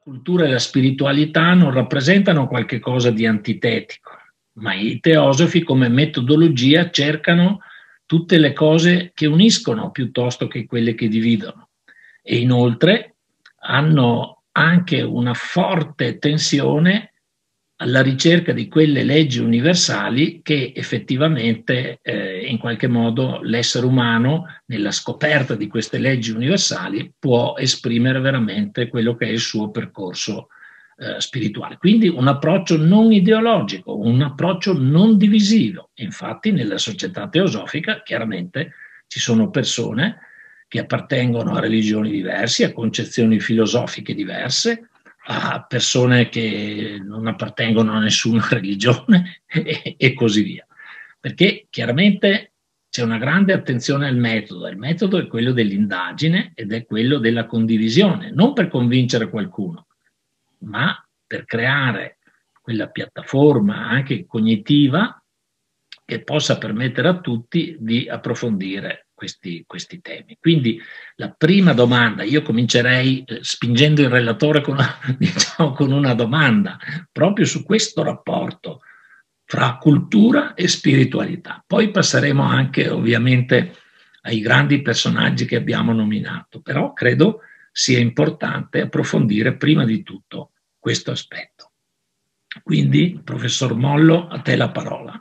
cultura e la spiritualità non rappresentano qualche cosa di antitetico, ma i teosofi come metodologia cercano tutte le cose che uniscono piuttosto che quelle che dividono. E inoltre hanno anche una forte tensione alla ricerca di quelle leggi universali che effettivamente in qualche modo l'essere umano, nella scoperta di queste leggi universali, può esprimere veramente quello che è il suo percorso spirituale. Quindi un approccio non ideologico, un approccio non divisivo. Infatti nella società teosofica chiaramente ci sono persone che appartengono a religioni diverse, a concezioni filosofiche diverse, a persone che non appartengono a nessuna religione e così via. Perché chiaramente c'è una grande attenzione al metodo. Il metodo è quello dell'indagine ed è quello della condivisione, non per convincere qualcuno, ma per creare quella piattaforma anche cognitiva che possa permettere a tutti di approfondire questi temi. Quindi la prima domanda, io comincerei spingendo il relatore diciamo, con una domanda proprio su questo rapporto fra cultura e spiritualità. Poi passeremo anche ovviamente ai grandi personaggi che abbiamo nominato, però credo sia importante approfondire prima di tutto questo aspetto. Quindi, professor Mollo, a te la parola.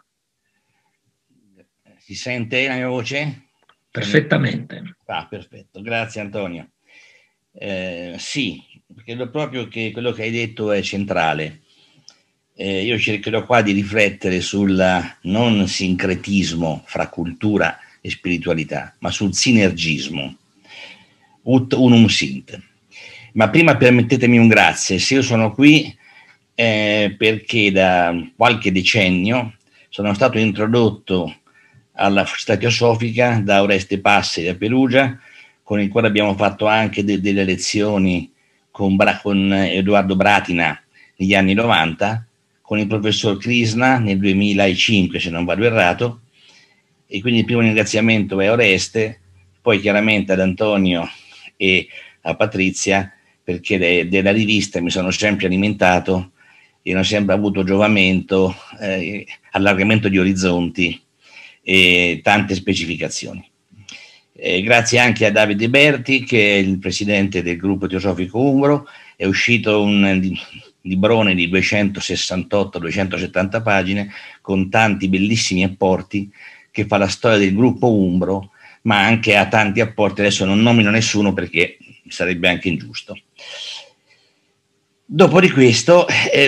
Si sente la mia voce? Perfettamente. Ah, perfetto, grazie Antonio. Sì, credo proprio che quello che hai detto è centrale. Io cercherò qua di riflettere sul non sincretismo fra cultura e spiritualità, ma sul sinergismo, ut unum sint. Ma prima permettetemi un grazie, se io sono qui perché da qualche decennio sono stato introdotto alla Società Teosofica da Oreste Passeri a Perugia, con il quale abbiamo fatto anche delle lezioni con Edoardo Bratina negli anni 90, con il professor Krishna nel 2005, se non vado errato, e quindi il primo ringraziamento è a Oreste, poi chiaramente ad Antonio e a Patrizia, perché della rivista mi sono sempre alimentato e ho sempre avuto giovamento, allargamento di orizzonti e tante specificazioni. Grazie anche a Davide Berti, che è il presidente del gruppo teosofico umbro. È uscito un librone di 268-270 pagine con tanti bellissimi apporti, che fa la storia del gruppo umbro, ma anche ha tanti apporti. Adesso non nomino nessuno perché sarebbe anche ingiusto. Dopo di questo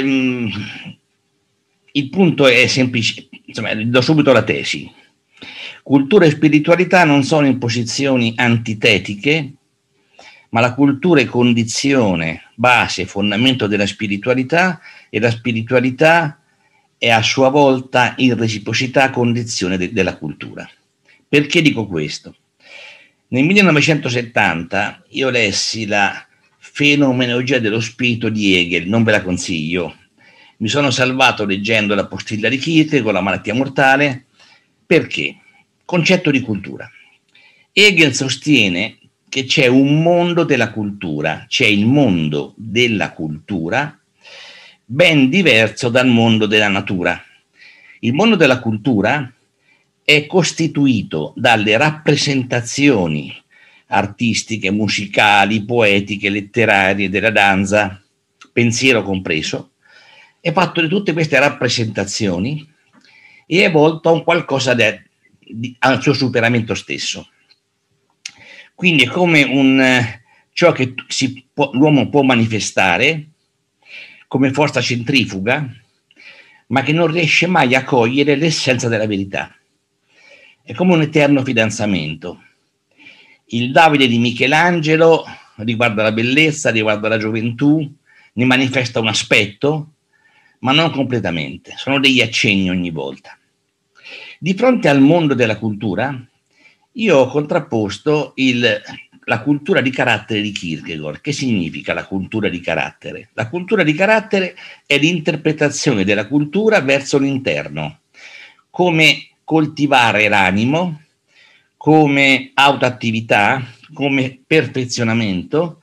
il punto è semplice, insomma, do subito la tesi. Cultura e spiritualità non sono in posizioni antitetiche, ma la cultura è condizione, base, fondamento della spiritualità, e la spiritualità è a sua volta in reciprocità condizione della cultura. Perché dico questo? Nel 1970 io lessi la Fenomenologia dello spirito di Hegel, non ve la consiglio. Mi sono salvato leggendo la postilla di Kierkegaard, la malattia mortale. Perché? Concetto di cultura. Hegel sostiene che c'è un mondo della cultura, c'è il mondo della cultura ben diverso dal mondo della natura. Il mondo della cultura è costituito dalle rappresentazioni artistiche, musicali, poetiche, letterarie, della danza, pensiero compreso, è fatto di tutte queste rappresentazioni e è volto a un qualcosa al suo superamento stesso. Quindi è come ciò che l'uomo può manifestare come forza centrifuga, ma che non riesce mai a cogliere l'essenza della verità. È come un eterno fidanzamento. Il Davide di Michelangelo riguarda la bellezza, riguarda la gioventù, ne manifesta un aspetto, ma non completamente. Sono degli accenni ogni volta. Di fronte al mondo della cultura, io ho contrapposto la cultura di carattere di Kierkegaard. Che significa la cultura di carattere? La cultura di carattere è l'interpretazione della cultura verso l'interno, come coltivare l'animo, come autoattività, come perfezionamento,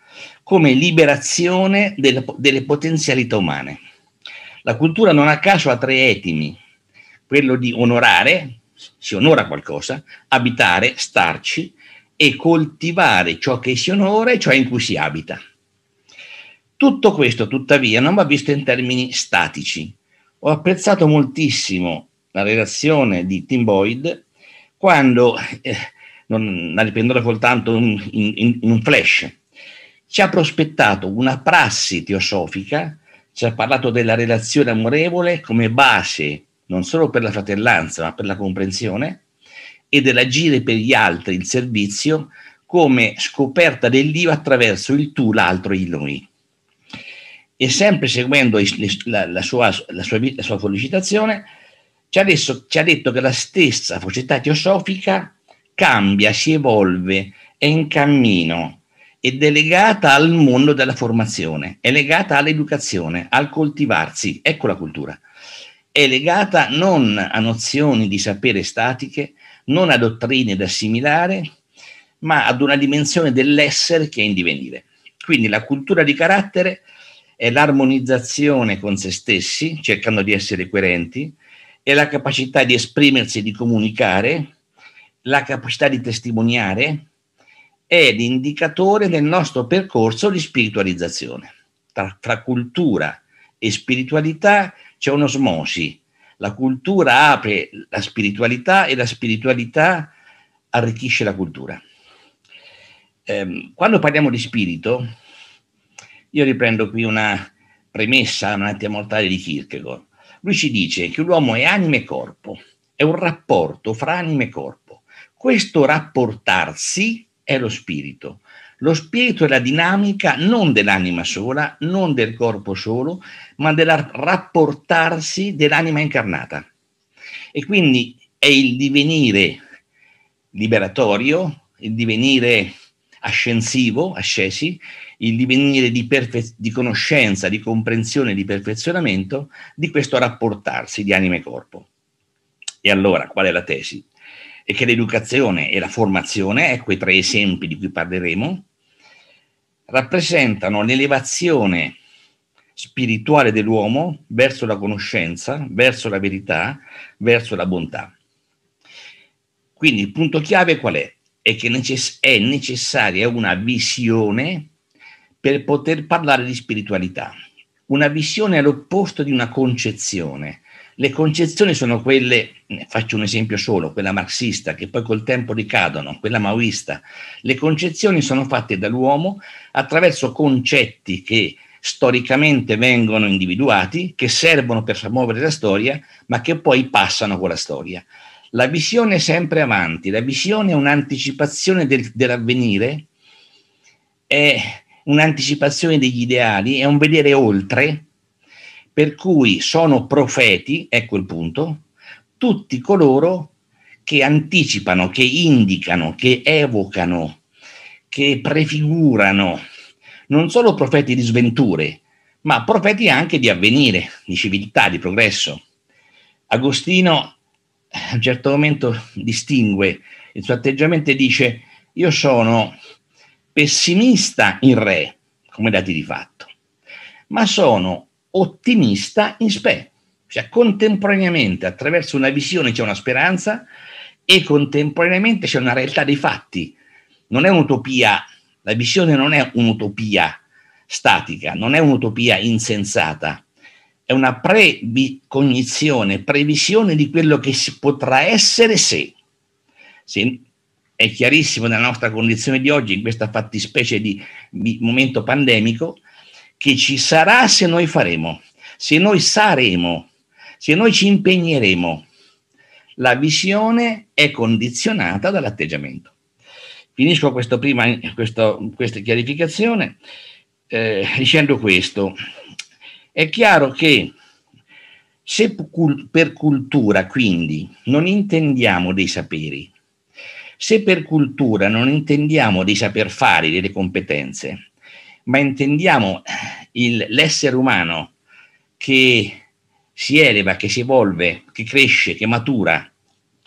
come liberazione delle potenzialità umane. La cultura non a caso ha tre etimi: quello di onorare, si onora qualcosa, abitare, starci, e coltivare ciò che si onora e ciò in cui si abita. Tutto questo, tuttavia, non va visto in termini statici. Ho apprezzato moltissimo la relazione di Tim Boyd quando, non la riprenderò soltanto in un flash, ci ha prospettato una prassi teosofica, ci ha parlato della relazione amorevole come base non solo per la fratellanza ma per la comprensione, e dell'agire per gli altri, il servizio, come scoperta dell'io attraverso il tu, l'altro e il noi. E sempre seguendo la sua sollecitazione, ci ha detto che la stessa società teosofica cambia, si evolve, è in cammino ed è legata al mondo della formazione, è legata all'educazione, al coltivarsi, ecco la cultura. È legata non a nozioni di sapere statiche, non a dottrine da assimilare, ma ad una dimensione dell'essere che è in divenire. Quindi la cultura di carattere è l'armonizzazione con se stessi, cercando di essere coerenti, è la capacità di esprimersi e di comunicare, la capacità di testimoniare, è l'indicatore del nostro percorso di spiritualizzazione. Tra cultura e spiritualità c'è un'osmosi. La cultura apre la spiritualità e la spiritualità arricchisce la cultura. Quando parliamo di spirito, io riprendo qui una premessa, un antimortale di Kierkegaard. Lui ci dice che l'uomo è anima e corpo, è un rapporto fra anima e corpo. Questo rapportarsi è lo spirito. Lo spirito è la dinamica non dell'anima sola, non del corpo solo, ma del rapportarsi dell'anima incarnata. E quindi è il divenire liberatorio, il divenire ascensivo, ascesi, il divenire di conoscenza, di comprensione, di perfezionamento di questo rapportarsi di anima e corpo. E allora, qual è la tesi? È che l'educazione e la formazione, quei tre esempi di cui parleremo, rappresentano l'elevazione spirituale dell'uomo verso la conoscenza, verso la verità, verso la bontà. Quindi il punto chiave qual è? È che è necessaria una visione per poter parlare di spiritualità. Una visione all'opposto di una concezione. Le concezioni sono quelle, faccio un esempio solo, quella marxista, che poi col tempo ricadono, quella maoista. Le concezioni sono fatte dall'uomo attraverso concetti che storicamente vengono individuati, che servono per far muovere la storia, ma che poi passano con la storia. La visione è sempre avanti, la visione è un'anticipazione dell'avvenire, è un'anticipazione degli ideali, è un vedere oltre, per cui sono profeti, ecco il punto, tutti coloro che anticipano, che indicano, che evocano, che prefigurano, non solo profeti di sventure, ma profeti anche di avvenire, di civiltà, di progresso. Agostino a un certo momento distingue il suo atteggiamento e dice: io sono pessimista in re, come dati di fatto, ma sono ottimista in spe, cioè contemporaneamente attraverso una visione c'è una speranza e contemporaneamente c'è una realtà dei fatti. Non è un'utopia, la visione non è un'utopia statica, non è un'utopia insensata, è una precognizione, previsione di quello che si potrà essere se. È chiarissimo nella nostra condizione di oggi, in questa fattispecie di momento pandemico, che ci sarà se noi faremo, se noi saremo, se noi ci impegneremo. La visione è condizionata dall'atteggiamento. Finisco questa chiarificazione dicendo questo. È chiaro che se per cultura quindi non intendiamo dei saperi, se per cultura non intendiamo dei saper fare, delle competenze, ma intendiamo l'essere umano che si eleva, che si evolve, che cresce, che matura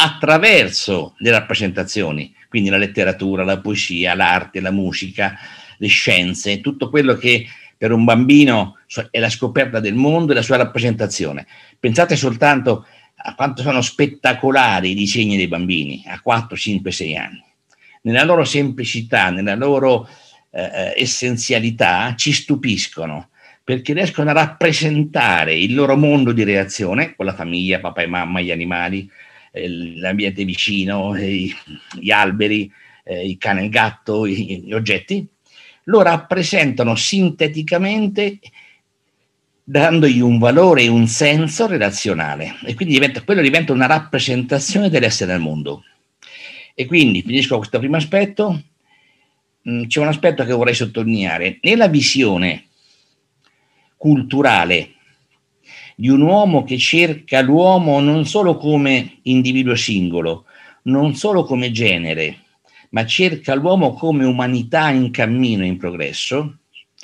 attraverso le rappresentazioni, quindi la letteratura, la poesia, l'arte, la musica, le scienze, tutto quello che per un bambino è la scoperta del mondo e la sua rappresentazione. Pensate soltanto a quanto sono spettacolari i disegni dei bambini a 4, 5, 6 anni. Nella loro semplicità, nella loro essenzialità ci stupiscono, perché riescono a rappresentare il loro mondo di reazione con la famiglia, papà e mamma, gli animali, l'ambiente vicino, gli alberi, il cane e il gatto, gli oggetti. Lo rappresentano sinteticamente, dandogli un valore e un senso relazionale, e quindi quello diventa una rappresentazione dell'essere al mondo. E quindi finisco questo primo aspetto. C'è un aspetto che vorrei sottolineare. Nella visione culturale di un uomo che cerca l'uomo non solo come individuo singolo, non solo come genere, ma cerca l'uomo come umanità in cammino, in progresso,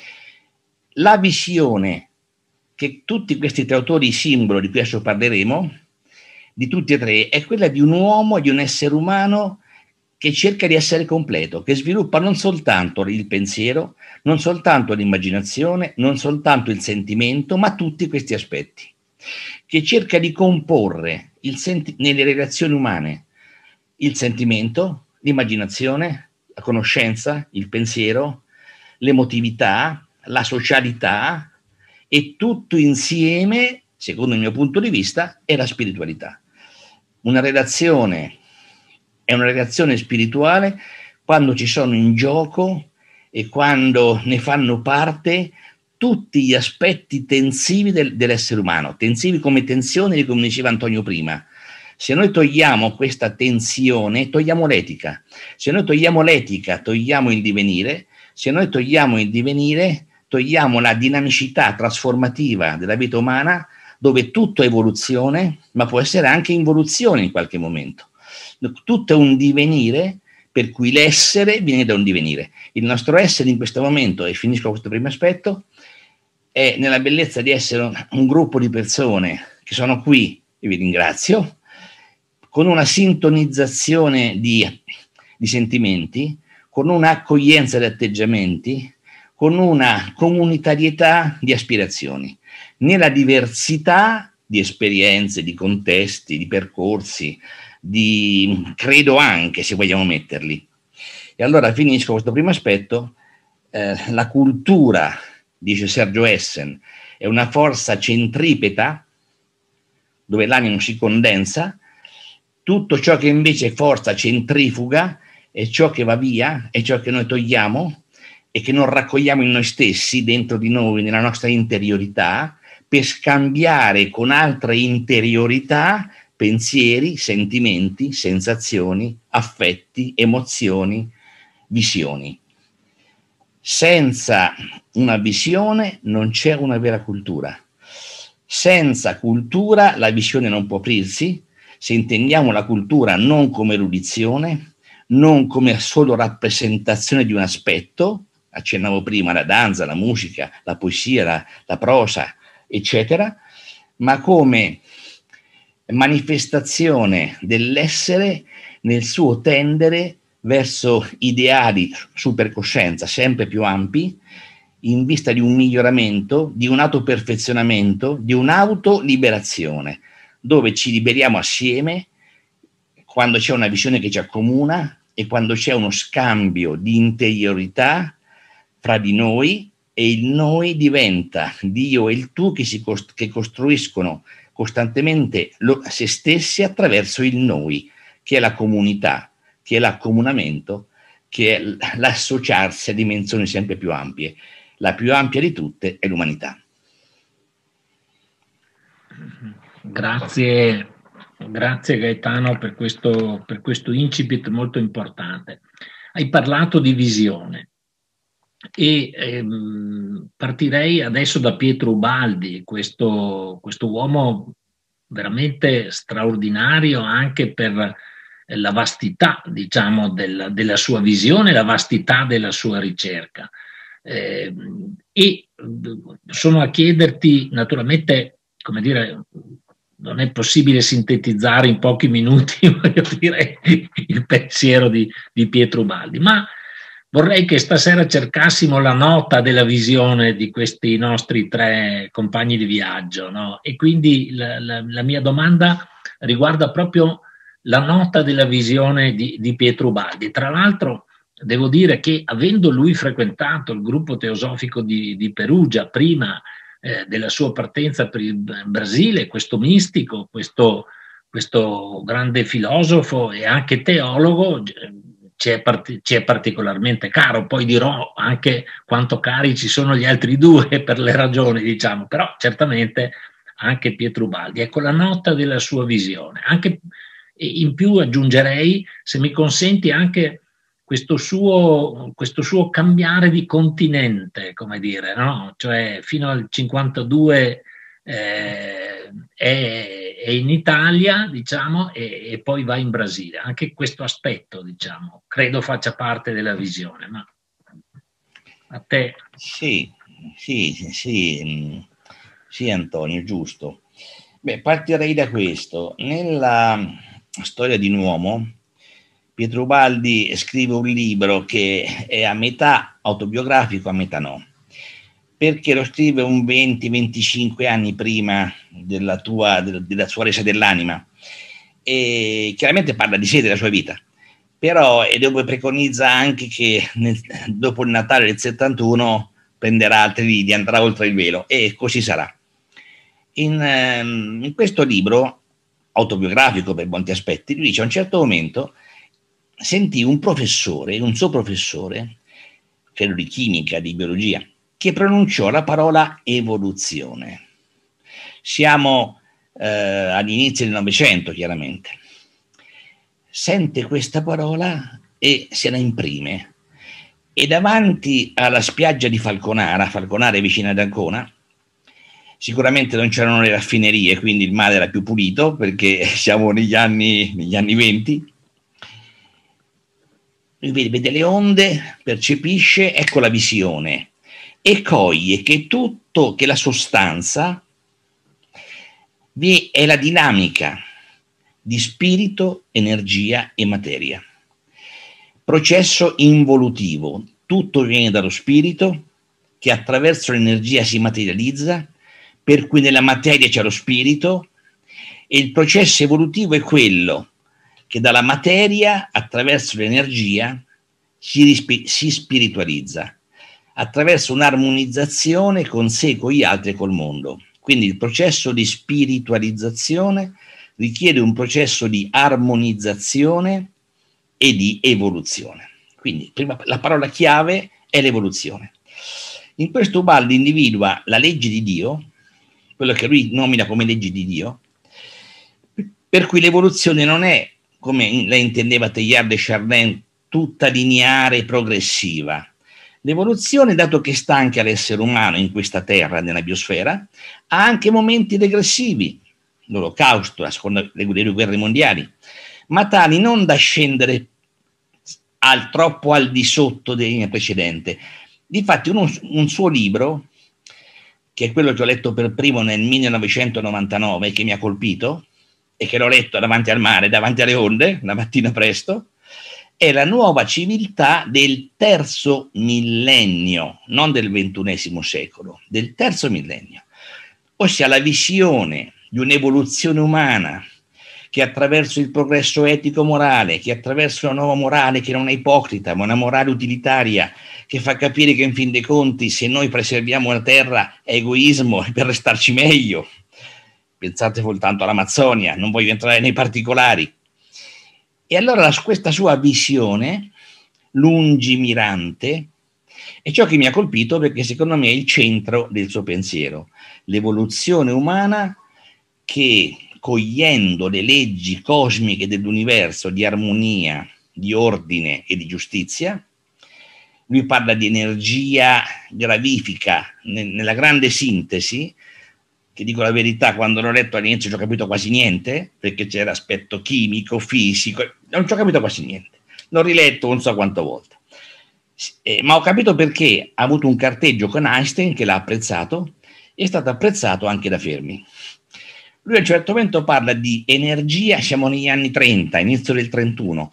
la visione che tutti questi tre autori simbolo di cui adesso parleremo, di tutti e tre, è quella di un uomo, di un essere umano che cerca di essere completo, che sviluppa non soltanto il pensiero, non soltanto l'immaginazione, non soltanto il sentimento, ma tutti questi aspetti, che cerca di comporre nelle relazioni umane il sentimento, l'immaginazione, la conoscenza, il pensiero, l'emotività, la socialità, e tutto insieme, secondo il mio punto di vista, è la spiritualità. Una relazione è una relazione spirituale quando ci sono in gioco e quando ne fanno parte tutti gli aspetti tensivi dell'essere umano, tensivi come tensioni, come diceva Antonio prima. Se noi togliamo questa tensione, togliamo l'etica. Se noi togliamo l'etica, togliamo il divenire. Se noi togliamo il divenire, togliamo la dinamicità trasformativa della vita umana, dove tutto è evoluzione, ma può essere anche involuzione in qualche momento. Tutto è un divenire, per cui l'essere viene da un divenire. Il nostro essere in questo momento, e finisco questo primo aspetto, è nella bellezza di essere un gruppo di persone che sono qui, e vi ringrazio, con una sintonizzazione di sentimenti, con un'accoglienza di atteggiamenti, con una comunitarietà di aspirazioni, nella diversità di esperienze, di contesti, di percorsi, di credo anche, se vogliamo metterli. E allora finisco questo primo aspetto. La cultura, dice Sergio Essen, è una forza centripeta dove l'animo si condensa. Tutto ciò che invece è forza centrifuga è ciò che va via, è ciò che noi togliamo e che non raccogliamo in noi stessi, dentro di noi, nella nostra interiorità, per scambiare con altre interiorità pensieri, sentimenti, sensazioni, affetti, emozioni, visioni. Senza una visione non c'è una vera cultura. Senza cultura la visione non può aprirsi, se intendiamo la cultura non come erudizione, non come solo rappresentazione di un aspetto, accennavo prima la danza, la musica, la poesia, la prosa, eccetera, ma come manifestazione dell'essere nel suo tendere verso ideali supercoscienza sempre più ampi, in vista di un miglioramento, di un autoperfezionamento, di un'autoliberazione, dove ci liberiamo assieme quando c'è una visione che ci accomuna e quando c'è uno scambio di interiorità fra di noi, e il noi diventa Dio e il tu che costruiscono costantemente se stessi attraverso il noi, che è la comunità, che è l'accomunamento, che è l'associarsi a dimensioni sempre più ampie. La più ampia di tutte è l'umanità. Grazie Gaetano per questo incipit molto importante. Hai parlato di visione e partirei adesso da Pietro Ubaldi, questo uomo veramente straordinario anche per la vastità, diciamo, della sua visione, la vastità della sua ricerca. E sono a chiederti, naturalmente, come dire, non è possibile sintetizzare in pochi minuti, voglio dire, il pensiero di Pietro Ubaldi, ma Vorrei che stasera cercassimo la nota della visione di questi nostri tre compagni di viaggio, no? E quindi la mia domanda riguarda proprio la nota della visione di Pietro Ubaldi. Tra l'altro, devo dire che avendo lui frequentato il gruppo teosofico di Perugia prima della sua partenza per il Brasile, questo mistico, questo grande filosofo e anche teologo, ci è particolarmente caro. Poi dirò anche quanto cari ci sono gli altri due per le ragioni, diciamo, però certamente anche Pietro Ubaldi. Ecco la nota della sua visione. Anche in più aggiungerei, se mi consenti, anche questo suo cambiare di continente, come dire, no? Cioè fino al 52 è in Italia, diciamo, e poi va in Brasile. Anche questo aspetto, diciamo, credo faccia parte della visione. Ma a te? Sì, sì, Antonio, giusto. Beh, partirei da questo. Nella storia di un uomo, Pietro Ubaldi scrive un libro che è a metà autobiografico, a metà no, perché lo scrive un 20-25 anni prima della sua resa dell'anima, e chiaramente parla di sé, della sua vita, però e dove preconizza anche che dopo il Natale del 71 prenderà altri lidi, andrà oltre il velo, e così sarà. In questo libro autobiografico per molti aspetti, lui dice a un certo momento sentì un suo professore, credo di chimica, di biologia, che pronunciò la parola evoluzione. Siamo all'inizio del Novecento, chiaramente. Sente questa parola e se la imprime. E davanti alla spiaggia di Falconara, Falconara è vicina ad Ancona, sicuramente non c'erano le raffinerie, quindi il mare era più pulito, perché siamo negli anni 20. Lui vede le onde, percepisce, ecco la visione, e coglie che che la sostanza è la dinamica di spirito, energia e materia. Processo involutivo, tutto viene dallo spirito che attraverso l'energia si materializza, per cui nella materia c'è lo spirito, e il processo evolutivo è quello che dalla materia, attraverso l'energia, si spiritualizza, attraverso un'armonizzazione con sé, con gli altri e col mondo. Quindi il processo di spiritualizzazione richiede un processo di armonizzazione e di evoluzione. Quindi prima, la parola chiave è l'evoluzione. In questo Ubaldi individua la legge di Dio, quello che lui nomina come legge di Dio, per cui l'evoluzione non è, come la intendeva Teilhard de Chardin, tutta lineare e progressiva. L'evoluzione, dato che sta anche all'essere umano in questa terra, nella biosfera, ha anche momenti regressivi, l'olocausto, le due guerre mondiali, ma tali non da scendere troppo al di sotto della linea precedente. Difatti un suo libro, che è quello che ho letto per primo nel 1999, che mi ha colpito, e che l'ho letto davanti al mare, davanti alle onde, la mattina presto, è La nuova civiltà del terzo millennio, non del XXI secolo, del terzo millennio, ossia la visione di un'evoluzione umana che attraverso il progresso etico-morale, che attraverso una nuova morale che non è ipocrita, ma una morale utilitaria, che fa capire che in fin dei conti se noi preserviamo la terra è egoismo per restarci meglio. Pensate soltanto all'Amazzonia, non voglio entrare nei particolari. E allora questa sua visione lungimirante è ciò che mi ha colpito, perché secondo me è il centro del suo pensiero. L'evoluzione umana che, cogliendo le leggi cosmiche dell'universo di armonia, di ordine e di giustizia, lui parla di energia gravifica nella grande sintesi, che dico la verità, quando l'ho letto all'inizio non ho capito quasi niente, perché c'era aspetto chimico, fisico, non ci ho capito quasi niente. L'ho riletto non so quante volte. Ma ho capito perché ha avuto un carteggio con Einstein che l'ha apprezzato, e è stato apprezzato anche da Fermi. Lui a un certo momento parla di energia, siamo negli anni 30, inizio del 31,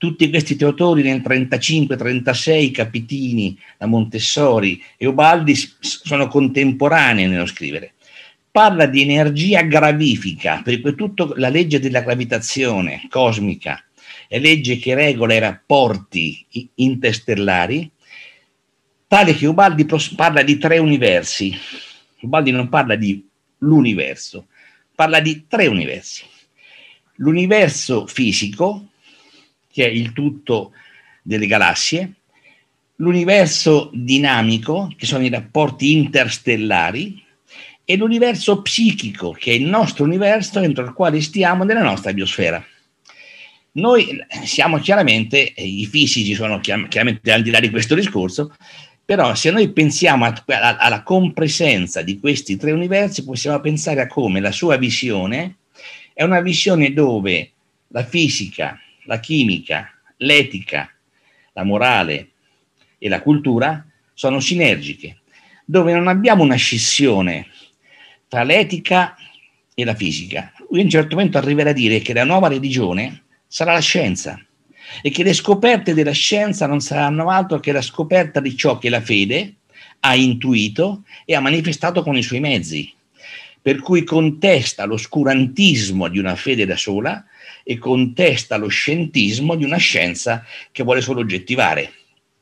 tutti questi autori nel 35-36, Capitini, da Montessori e Ubaldi, sono contemporanei nello scrivere. Parla di energia gravifica, perché tutta la legge della gravitazione cosmica è legge che regola i rapporti interstellari, tale che Ubaldi parla di 3 universi. Ubaldi non parla di l'universo, parla di 3 universi. L'universo fisico, che è il tutto delle galassie, l'universo dinamico, che sono i rapporti interstellari, e l'universo psichico, che è il nostro universo entro il quale stiamo nella nostra biosfera. Noi siamo chiaramente, i fisici sono chiaramente al di là di questo discorso, però se noi pensiamo alla compresenza di questi 3 universi, possiamo pensare a come la sua visione è una visione dove la fisica, la chimica, l'etica, la morale e la cultura sono sinergiche, dove non abbiamo una scissione tra l'etica e la fisica. Lui a un certo momento arriverà a dire che la nuova religione sarà la scienza e che le scoperte della scienza non saranno altro che la scoperta di ciò che la fede ha intuito e ha manifestato con i suoi mezzi, per cui contesta l'oscurantismo di una fede da sola e contesta lo scientismo di una scienza che vuole solo oggettivare.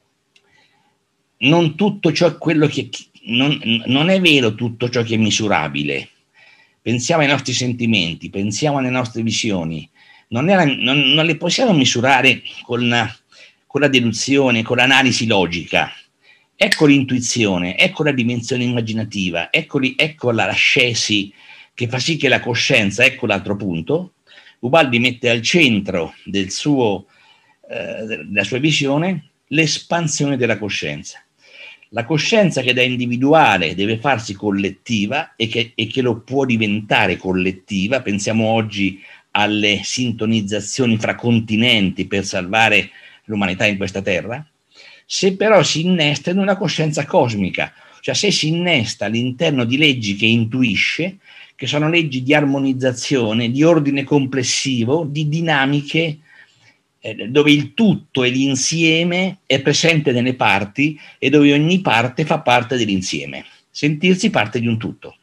Non tutto ciò quello che non è vero tutto ciò che è misurabile. Pensiamo ai nostri sentimenti, pensiamo alle nostre visioni. Non le possiamo misurare con la deduzione, con l'analisi logica. Ecco l'intuizione, ecco la dimensione immaginativa, ecco la scesi che fa sì che la coscienza, ecco l'altro punto. Ubaldi mette al centro della sua visione l'espansione della coscienza. La coscienza che da individuale deve farsi collettiva e che lo può diventare collettiva. Pensiamo oggi alle sintonizzazioni fra continenti per salvare l'umanità in questa terra. Se però si innesta in una coscienza cosmica, cioè se si innesta all'interno di leggi che intuisce, che sono leggi di armonizzazione, di ordine complessivo, di dinamiche, dove il tutto e l'insieme è presente nelle parti e dove ogni parte fa parte dell'insieme, sentirsi parte di un tutto.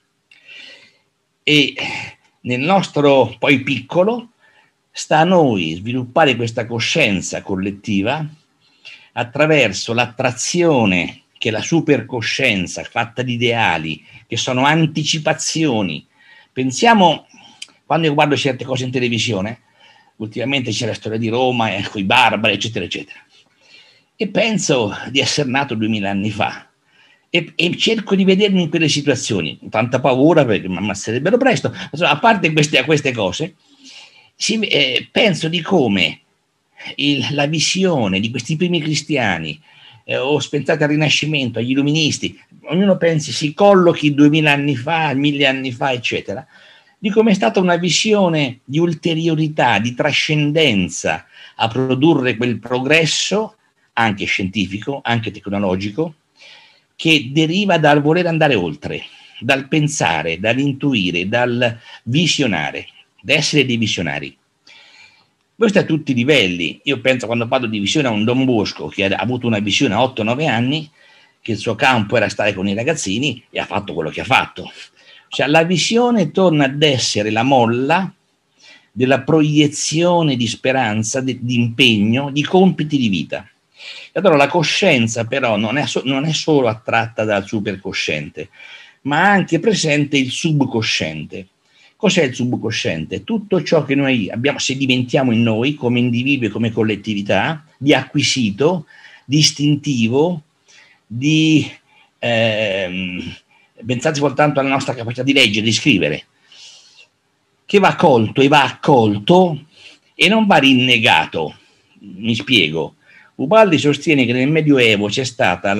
E nel nostro poi piccolo sta a noi sviluppare questa coscienza collettiva attraverso l'attrazione che la supercoscienza fatta di ideali, che sono anticipazioni. Pensiamo, quando io guardo certe cose in televisione, ultimamente c'è la storia di Roma, con i barbari, eccetera, eccetera, e penso di essere nato 2000 anni fa e cerco di vedermi in quelle situazioni, tanta paura perché mi ammazzerebbero presto. Insomma, a parte queste cose, penso di come la visione di questi primi cristiani, o pensate al Rinascimento, agli illuministi, ognuno pensi, si collochi 2000 anni fa, 1000 anni fa, eccetera, di come è stata una visione di ulteriorità, di trascendenza a produrre quel progresso, anche scientifico, anche tecnologico, che deriva dal voler andare oltre, dal pensare, dall'intuire, dal visionare, da essere dei visionari. Questo a tutti i livelli. Io penso, quando parlo di visione, a un Don Bosco che ha avuto una visione a 8-9 anni, che il suo campo era stare con i ragazzini e ha fatto quello che ha fatto. Cioè, la visione torna ad essere la molla della proiezione di speranza, di impegno, di compiti di vita. E allora la coscienza però non è solo attratta dal supercosciente, ma ha anche presente il subcosciente. Cos'è il subconsciente? Tutto ciò che noi abbiamo, sedimentiamo in noi come individui e come collettività, di acquisito, di istintivo, pensate soltanto alla nostra capacità di leggere, di scrivere, che va colto e va accolto e non va rinnegato. Mi spiego. Ubaldi sostiene che nel Medioevo c'è stata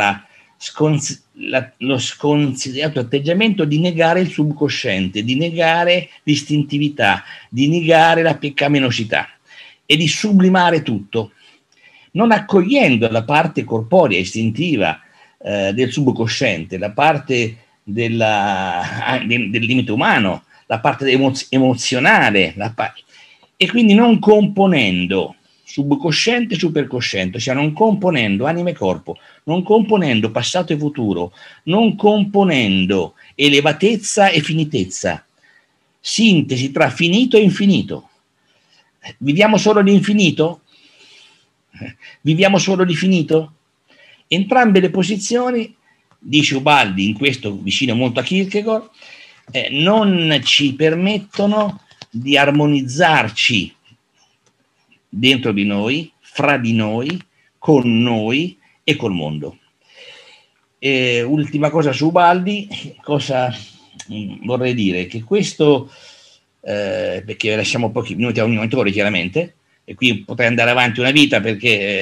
lo sconsiderato atteggiamento di negare il subconsciente, di negare l'istintività, di negare la peccaminosità e di sublimare tutto, non accogliendo la parte corporea, istintiva del subconsciente, la parte del limite umano, la parte emozionale, e quindi non componendo subconsciente e superconsciente, cioè non componendo anima e corpo, non componendo passato e futuro, non componendo elevatezza e finitezza, sintesi tra finito e infinito. Viviamo solo l'infinito? Viviamo solo di finito? Entrambe le posizioni, dice Ubaldi, in questo vicino molto a Kierkegaard, non ci permettono di armonizzarci dentro di noi, fra di noi, con noi e col mondo. Ultima cosa su Ubaldi, cosa vorrei dire? Che questo, perché lasciamo pochi minuti a ogni autore chiaramente, e qui potrei andare avanti una vita perché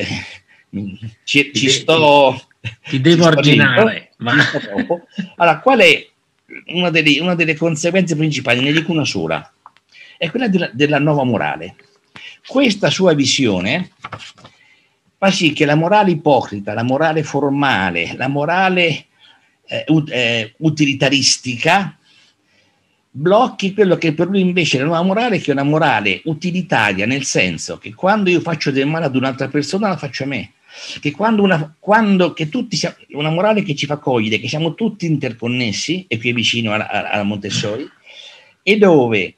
ti devo arginare. Allora, qual è una delle conseguenze principali? Ne dico una sola, è quella della nuova morale. Questa sua visione fa sì che la morale ipocrita, la morale formale, la morale utilitaristica blocchi quello che per lui invece è la nuova morale, che è una morale utilitaria, nel senso che quando io faccio del male ad un'altra persona la faccio a me, che che tutti siamo, una morale che ci fa cogliere che siamo tutti interconnessi, e qui è vicino alla Montessori, e dove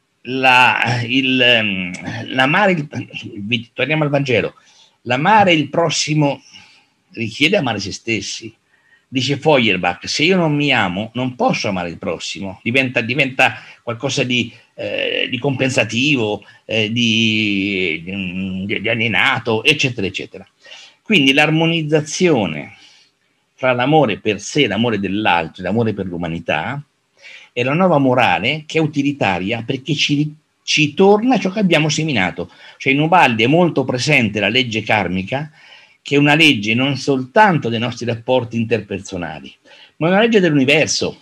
torniamo al Vangelo, l'amare il prossimo richiede amare se stessi. Dice Feuerbach, se io non mi amo non posso amare il prossimo, diventa qualcosa di compensativo, di alienato, eccetera, eccetera. Quindi l'armonizzazione fra l'amore per sé, l'amore dell'altro, l'amore per l'umanità, è la nuova morale che è utilitaria perché ci torna ciò che abbiamo seminato. Cioè in Ubaldi è molto presente la legge karmica, che è una legge non soltanto dei nostri rapporti interpersonali, ma è una legge dell'universo.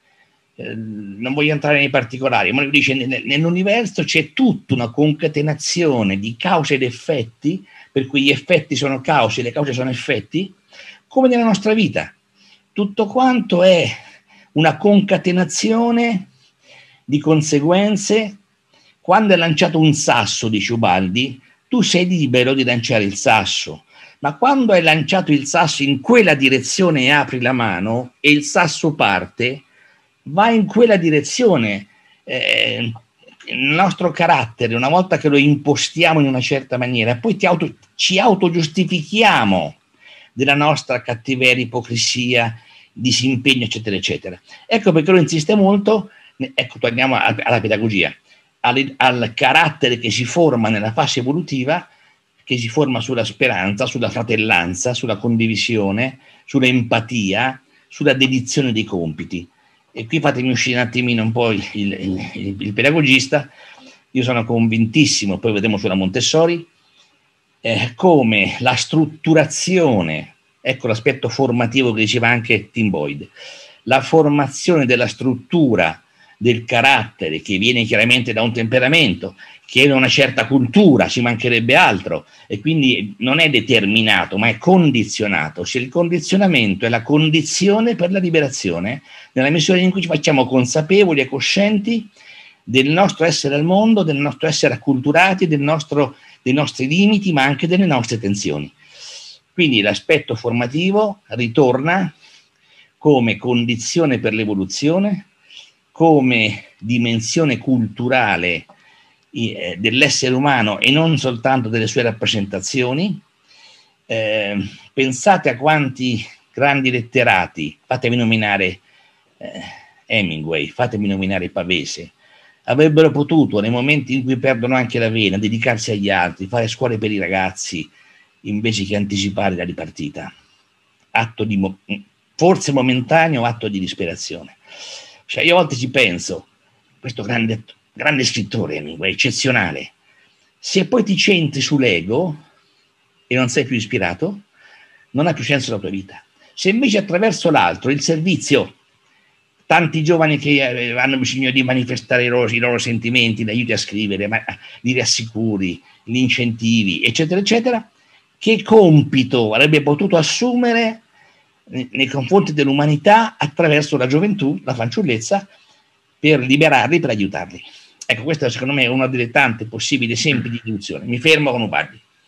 Non voglio entrare nei particolari, ma lui dice nell'universo c'è tutta una concatenazione di cause ed effetti, per cui gli effetti sono cause e le cause sono effetti, come nella nostra vita. Tutto quanto è una concatenazione di conseguenze. Quando è lanciato un sasso, dice Ubaldi, tu sei libero di lanciare il sasso, ma quando hai lanciato il sasso in quella direzione e apri la mano e il sasso parte, va in quella direzione. Il nostro carattere, una volta che lo impostiamo in una certa maniera, poi ci autogiustifichiamo della nostra cattiveria, ipocrisia, disimpegno, eccetera, eccetera. Ecco perché lui insiste molto, ecco, torniamo alla pedagogia, al carattere che si forma nella fase evolutiva, che si forma sulla speranza, sulla fratellanza, sulla condivisione, sulla empatia, sulla dedizione dei compiti. E qui fatemi uscire un attimino un po' il pedagogista. Io sono convintissimo, poi vedremo sulla Montessori, come la strutturazione, ecco l'aspetto formativo che diceva anche Tim Boyd, la formazione della struttura del carattere, che viene chiaramente da un temperamento, che è una certa cultura, ci mancherebbe altro, e quindi non è determinato, ma è condizionato. Cioè il condizionamento è la condizione per la liberazione, nella misura in cui ci facciamo consapevoli e coscienti del nostro essere al mondo, del nostro essere acculturati, dei nostri limiti, ma anche delle nostre tensioni. Quindi l'aspetto formativo ritorna come condizione per l'evoluzione, come dimensione culturale dell'essere umano e non soltanto delle sue rappresentazioni. Pensate a quanti grandi letterati, fatemi nominare Hemingway, fatemi nominare Pavese, avrebbero potuto, nei momenti in cui perdono anche la vena, dedicarsi agli altri, fare scuole per i ragazzi, invece che anticipare la ripartita. Atto di forse momentaneo, atto di disperazione. Cioè io a volte ci penso, questo grande scrittore Hemingway, eccezionale, se poi ti centri sull'ego e non sei più ispirato, non ha più senso la tua vita. Se invece attraverso l'altro, il servizio, tanti giovani che hanno bisogno di manifestare i loro sentimenti, li aiuti a scrivere, ma li rassicuri, li incentivi, eccetera, eccetera, che compito avrebbe potuto assumere nei confronti dell'umanità attraverso la gioventù, la fanciullezza, per liberarli, per aiutarli. Ecco, questo secondo me è uno delle tante possibili esempi di istruzione. Mi fermo con Ubaldi.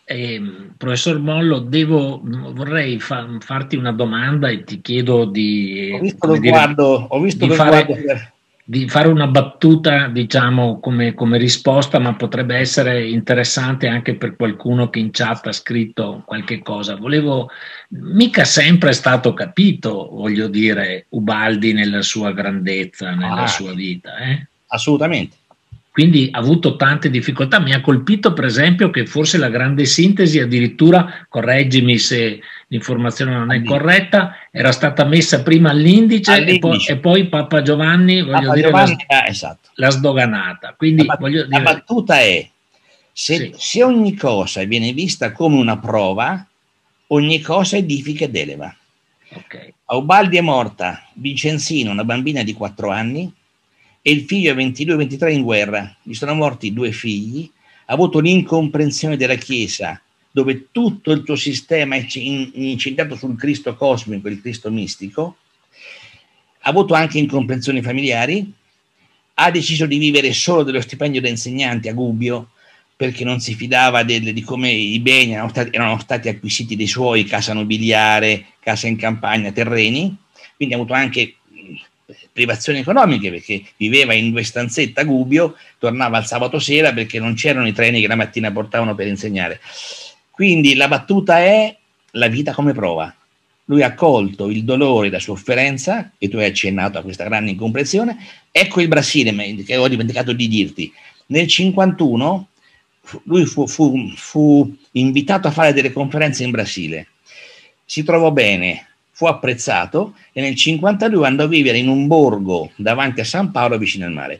Professor Mollo, vorrei farti una domanda e ti chiedo Ho visto lo come dire, sguardo, ho visto di lo fare, sguardo. di fare una battuta, diciamo, come risposta, ma potrebbe essere interessante anche per qualcuno che in chat ha scritto qualche cosa. Mica sempre è stato capito, voglio dire, Ubaldi nella sua grandezza, nella Ah, sua vita, eh? assolutamente. Quindi ha avuto tante difficoltà. Mi ha colpito, per esempio, che forse la grande sintesi, addirittura, correggimi se l'informazione non è corretta, era stata messa prima all'indice e All'indice, poi Papa Giovanni, voglio Papa dire, Giovanni, esatto. l'ha sdoganata. La, Quindi, bat- voglio la dire, battuta è, sì, se ogni cosa viene vista come una prova, ogni cosa edifica ed eleva. ok, A Ubaldi è morta Vincenzina, una bambina di 4 anni, e il figlio è 22-23 in guerra. Gli sono morti 2 figli, ha avuto l'incomprensione della Chiesa, dove tutto il suo sistema è incentrato sul Cristo cosmico, il Cristo mistico, ha avuto anche incomprensioni familiari, ha deciso di vivere solo dello stipendio da insegnante a Gubbio, perché non si fidava di come i beni erano stati acquisiti dei suoi, casa nobiliare, casa in campagna, terreni, quindi ha avuto anche privazioni economiche, perché viveva in 2 stanzette a Gubbio, tornava al sabato sera perché non c'erano i treni che la mattina portavano per insegnare. Quindi la battuta è la vita come prova. Lui ha colto il dolore e la sofferenza, e tu hai accennato a questa grande incomprensione. Ecco il Brasile, che ho dimenticato di dirti. Nel 51 lui fu invitato a fare delle conferenze in Brasile, si trovò bene, fu apprezzato, e nel 52 andò a vivere in un borgo davanti a San Paolo vicino al mare.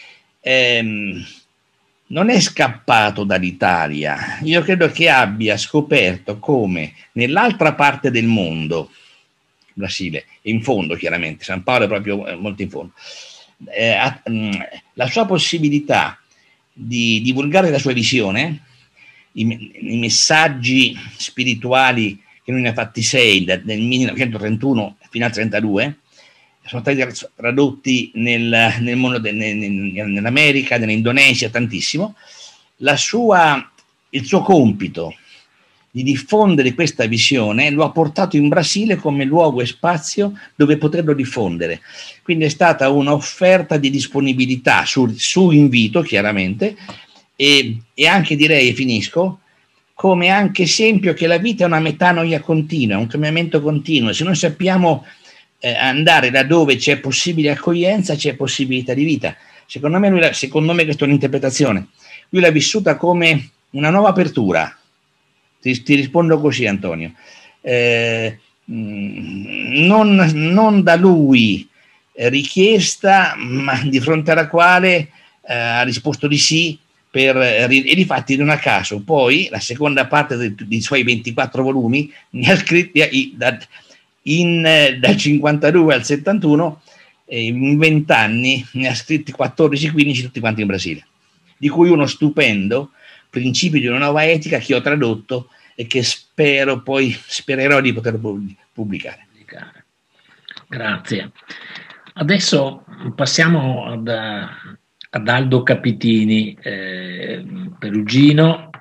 Non è scappato dall'Italia, io credo che abbia scoperto come nell'altra parte del mondo, Brasile, in fondo chiaramente, San Paolo è proprio molto in fondo, la sua possibilità di divulgare la sua visione, i messaggi spirituali, che lui ne ha fatti 6 nel 1931 fino al 1932, sono stati tradotti nel mondo, nell'America, nell'Indonesia, tantissimo. Il suo compito di diffondere questa visione lo ha portato in Brasile come luogo e spazio dove poterlo diffondere. Quindi è stata un'offerta di disponibilità su invito, chiaramente, e anche, direi, e finisco, come anche esempio che la vita è una metanoia continua, un cambiamento continuo. Se noi sappiamo andare laddove c'è possibile accoglienza, c'è possibilità di vita. Secondo me questa è un'interpretazione. Lui l'ha vissuta come una nuova apertura. Ti rispondo così, Antonio. Non da lui richiesta, ma di fronte alla quale ha risposto di sì, e difatti non a caso poi la seconda parte dei suoi 24 volumi ne ha scritti dal 52 al 71, in 20 anni ne ha scritti 14-15 tutti quanti in Brasile, di cui uno stupendo, Principi di una nuova etica, che ho tradotto e che spererò di poter pubblicare. Grazie. Adesso passiamo ad Aldo Capitini, perugino,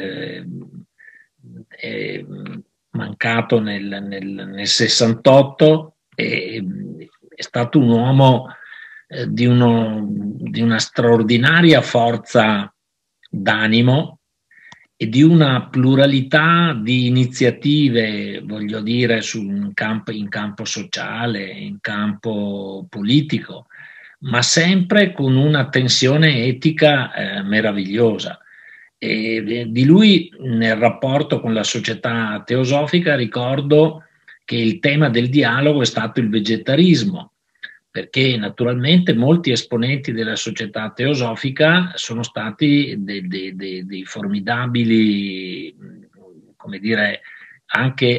mancato nel 68, è stato un uomo di una straordinaria forza d'animo e di una pluralità di iniziative, voglio dire, in campo sociale, in campo politico, ma sempre con una tensione etica meravigliosa. E di lui, nel rapporto con la società teosofica, ricordo che il tema del dialogo è stato il vegetarismo, perché naturalmente molti esponenti della società teosofica sono stati dei formidabili, come dire, anche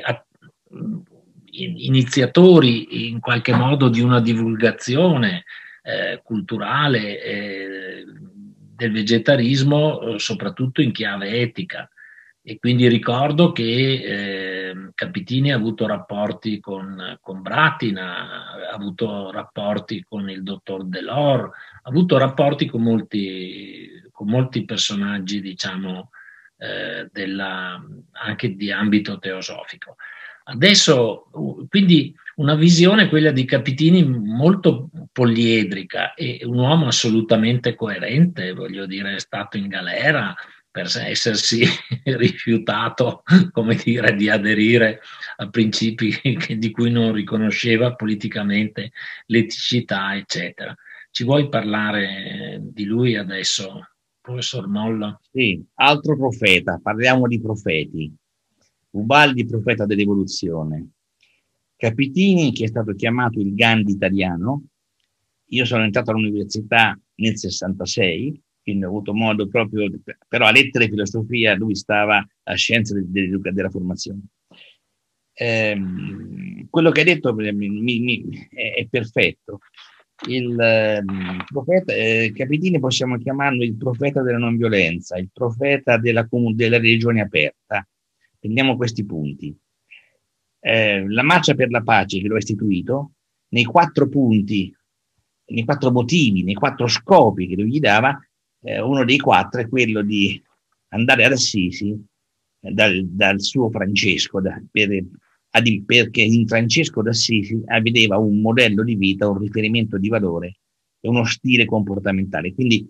iniziatori in qualche modo di una divulgazione culturale del vegetarismo, soprattutto in chiave etica. E quindi ricordo che Capitini ha avuto rapporti con Bratina, ha avuto rapporti con il dottor Delors, ha avuto rapporti con molti personaggi, diciamo, anche di ambito teosofico. Adesso, quindi, una visione, quella di Capitini, molto poliedrica, e un uomo assolutamente coerente, voglio dire, è stato in galera per essersi rifiutato, come dire, di aderire a principi di cui non riconosceva politicamente l'eticità, eccetera. Ci vuoi parlare di lui adesso, professor Molla? Sì, altro profeta, parliamo di profeti. Ubaldi, profeta dell'evoluzione. Capitini, che è stato chiamato il Gandhi italiano. Io sono entrato all'università nel 66, quindi ho avuto modo proprio, però a lettere e filosofia lui stava a scienza della formazione. Quello che hai detto è perfetto. Il profeta Capitini possiamo chiamarlo il profeta della non violenza, il profeta della religione aperta. Prendiamo questi punti. La marcia per la pace che lo ha istituito, nei 4 punti, nei 4 motivi, nei 4 scopi che lui gli dava, uno dei 4 è quello di andare ad Assisi dal suo Francesco, perché in Francesco d'Assisi vedeva un modello di vita, un riferimento di valore e uno stile comportamentale. Quindi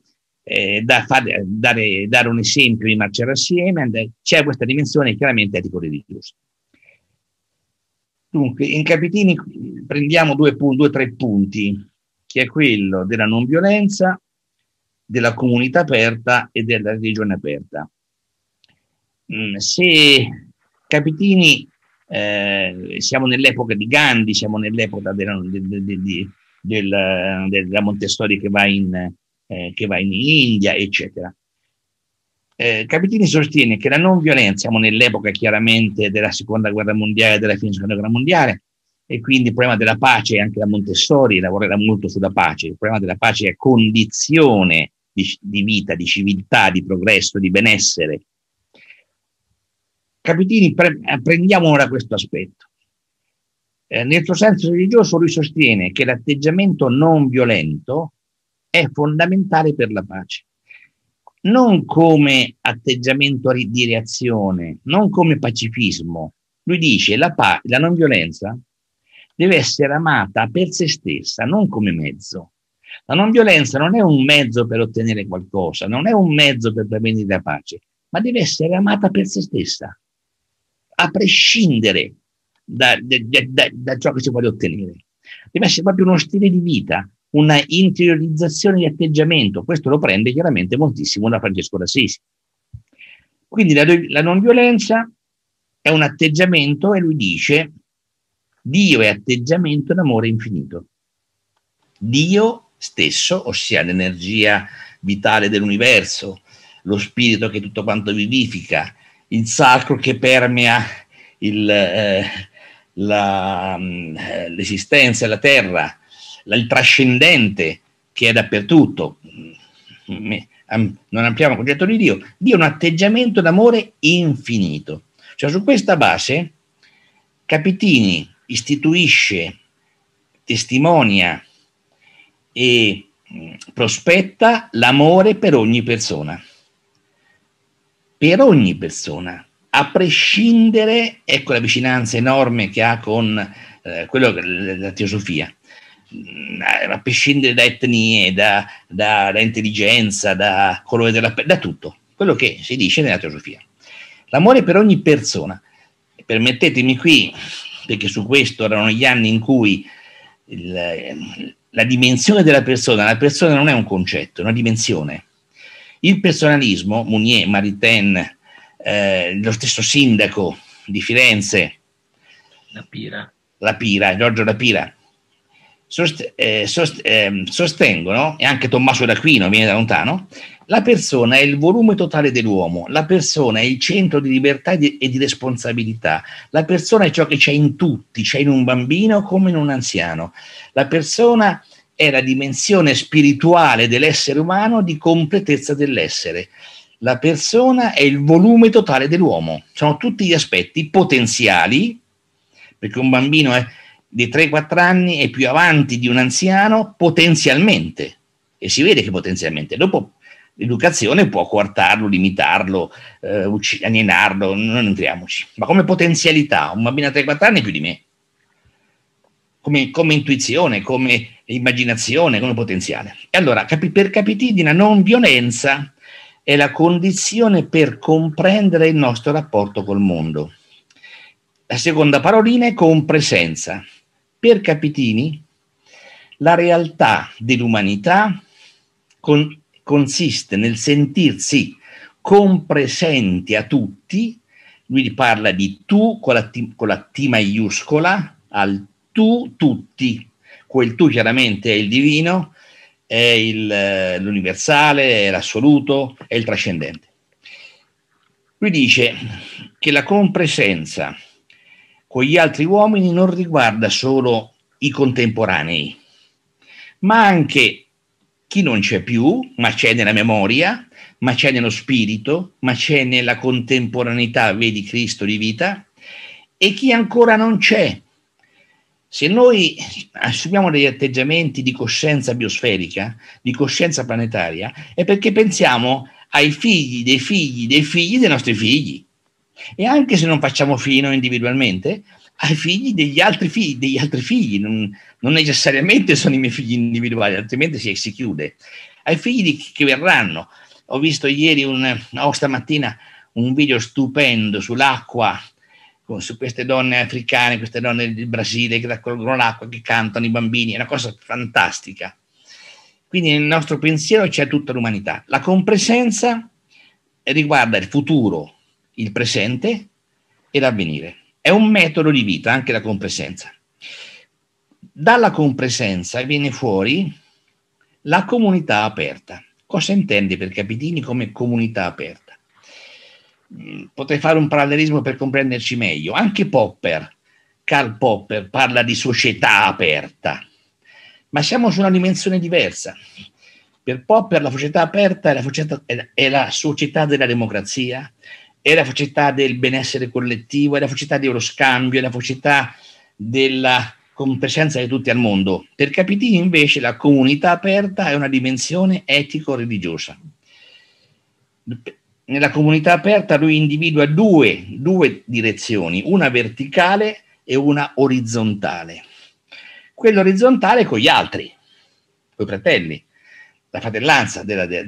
dare un esempio di marciare assieme, c'è questa dimensione chiaramente etico-religiosa. Dunque, in Capitini prendiamo 2 o 3 punti, che è quello della non violenza, della comunità aperta e della religione aperta. Se Capitini, siamo nell'epoca di Gandhi, siamo nell'epoca della Montessori che va in India, eccetera. Capitini sostiene che la non violenza, siamo nell'epoca chiaramente della seconda guerra mondiale, della fine della seconda guerra mondiale, e quindi il problema della pace, anche la Montessori lavorerà molto sulla pace, il problema della pace è condizione di vita, di civiltà, di progresso, di benessere. Capitini prendiamo ora questo aspetto. Nel suo senso religioso lui sostiene che l'atteggiamento non violento è fondamentale per la pace. Non come atteggiamento di reazione, non come pacifismo. Lui dice che la non violenza deve essere amata per se stessa, non come mezzo. La non violenza non è un mezzo per ottenere qualcosa, non è un mezzo per prevenire la pace, ma deve essere amata per se stessa, a prescindere da ciò che si vuole ottenere. Deve essere proprio uno stile di vita, una interiorizzazione di atteggiamento. Questo lo prende chiaramente moltissimo da Francesco d'Assisi. Quindi la non violenza è un atteggiamento, e lui dice: Dio è atteggiamento d'amore infinito. Dio stesso, ossia l'energia vitale dell'universo, lo spirito che tutto quanto vivifica, il sacro che permea l'esistenza, la terra, il trascendente che è dappertutto. Non ampliamo il concetto di Dio. Dio è un atteggiamento d'amore infinito. Cioè, su questa base Capitini istituisce, testimonia e prospetta l'amore per ogni persona. Per ogni persona, a prescindere, ecco la vicinanza enorme che ha con quello della teosofia, a prescindere da etnie, da intelligenza, da colore della pelle, da tutto, quello che si dice nella teosofia. L'amore per ogni persona. Permettetemi qui, perché su questo erano gli anni in cui la dimensione della persona, la persona non è un concetto, è una dimensione. Il personalismo, Mounier, Maritain, lo stesso sindaco di Firenze, Giorgio La Pira, sostengono, e anche Tommaso d'Aquino viene da lontano, la persona è il volume totale dell'uomo, la persona è il centro di libertà e di responsabilità, la persona è ciò che c'è in tutti, c'è in un bambino come in un anziano, la persona è la dimensione spirituale dell'essere umano di completezza dell'essere, la persona è il volume totale dell'uomo, sono tutti gli aspetti potenziali, perché un bambino di 3-4 anni è più avanti di un anziano potenzialmente, e si vede che potenzialmente, dopo L'educazione può coartarlo, limitarlo, alienarlo, non entriamoci. Ma come potenzialità, un bambino a 3-4 anni è più di me. Come intuizione, come immaginazione, come potenziale. E allora, per Capitini, la non violenza è la condizione per comprendere il nostro rapporto col mondo. La seconda parolina è compresenza. Per Capitini, la realtà dell'umanità consiste nel sentirsi compresenti a tutti. Lui parla di tu con la T maiuscola, al tu, tutti. Quel tu chiaramente è il divino, è l'universale, è l'assoluto, è il trascendente. Lui dice che la compresenza con gli altri uomini non riguarda solo i contemporanei, ma anche chi non c'è più, ma c'è nella memoria, ma c'è nello spirito, ma c'è nella contemporaneità, vedi Cristo di vita, e chi ancora non c'è. Se noi assumiamo degli atteggiamenti di coscienza biosferica, di coscienza planetaria, è perché pensiamo ai figli dei figli dei figli dei nostri figli. E anche se non facciamo figli noi individualmente, ai figli degli altri figli, non necessariamente sono i miei figli individuali, altrimenti si chiude. Ai figli che verranno. Ho visto ieri stamattina un video stupendo sull'acqua, su queste donne africane, queste donne del Brasile che raccolgono l'acqua, che cantano i bambini, è una cosa fantastica. Quindi nel nostro pensiero c'è tutta l'umanità. La compresenza riguarda il futuro, il presente e l'avvenire. È un metodo di vita, anche la compresenza. Dalla compresenza viene fuori la comunità aperta. Cosa intende per Capitini come comunità aperta? Potrei fare un parallelismo per comprenderci meglio. Anche Karl Popper parla di società aperta, ma siamo su una dimensione diversa. Per Popper la società aperta è la società della democrazia, è la società del benessere collettivo, è la società dello scambio, è la società della compresenza di tutti al mondo. Per Capitini invece la comunità aperta è una dimensione etico-religiosa. Nella comunità aperta lui individua due direzioni, una verticale e una orizzontale. Quella orizzontale con gli altri, con i fratelli, la fratellanza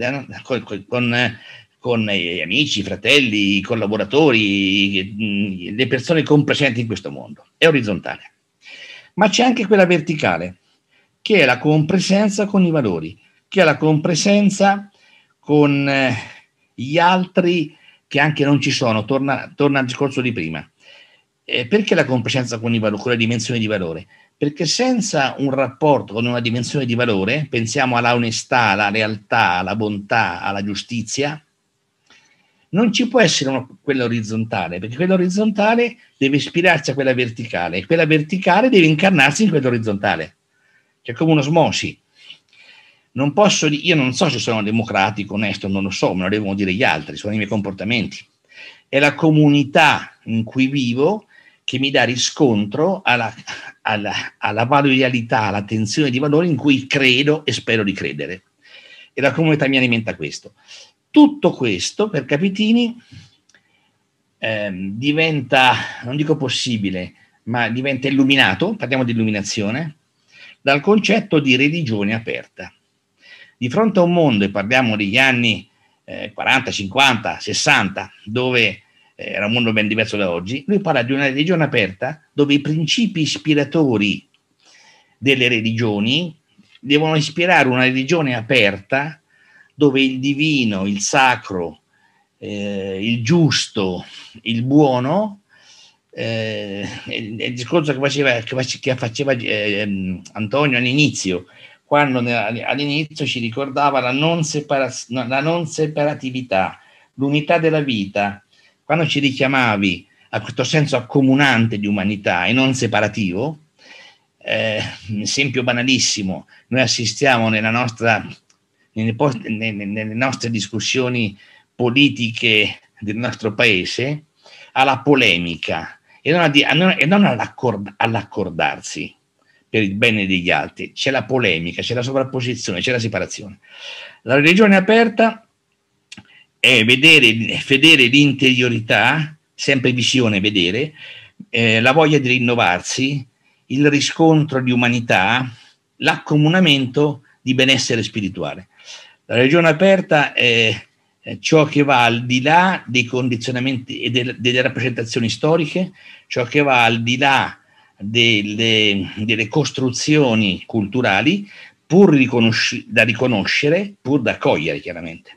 con gli amici, i fratelli, i collaboratori, le persone compresenti in questo mondo. È orizzontale. Ma c'è anche quella verticale, che è la compresenza con i valori, che è la compresenza con gli altri che anche non ci sono. Torna al discorso di prima. Perché la compresenza con i valori, con la dimensione di valore? Perché senza un rapporto con una dimensione di valore, pensiamo alla onestà, alla realtà, alla bontà, alla giustizia, non ci può essere quella orizzontale, perché quella orizzontale deve ispirarsi a quella verticale e quella verticale deve incarnarsi in quella orizzontale. C'è come un'osmosi. Io non so se sono democratico, onesto, non lo so, me lo devono dire gli altri, sono i miei comportamenti. È la comunità in cui vivo che mi dà riscontro alla valorialità, alla tensione di valore in cui credo e spero di credere. E la comunità mi alimenta questo. Tutto questo per Capitini diventa, non dico possibile, ma diventa illuminato, parliamo di illuminazione, dal concetto di religione aperta. Di fronte a un mondo, e parliamo degli anni 40, 50, 60, dove era un mondo ben diverso da oggi, lui parla di una religione aperta dove i principi ispiratori delle religioni devono ispirare una religione aperta dove il divino, il sacro, il giusto, il buono, il discorso che faceva Antonio all'inizio, quando all'inizio ci ricordava la non separatività, l'unità della vita, quando ci richiamavi a questo senso accomunante di umanità e non separativo. Un esempio banalissimo, noi assistiamo nelle nostre discussioni politiche del nostro paese alla polemica e non all'accordarsi per il bene degli altri. C'è la polemica, c'è la sovrapposizione, c'è la separazione. La religione aperta è vedere l'interiorità, sempre visione, vedere, la voglia di rinnovarsi, il riscontro di umanità, l'accomunamento di benessere spirituale. La religione aperta è ciò che va al di là dei condizionamenti e delle rappresentazioni storiche, ciò che va al di là delle costruzioni culturali, pur da riconoscere, pur da accogliere chiaramente.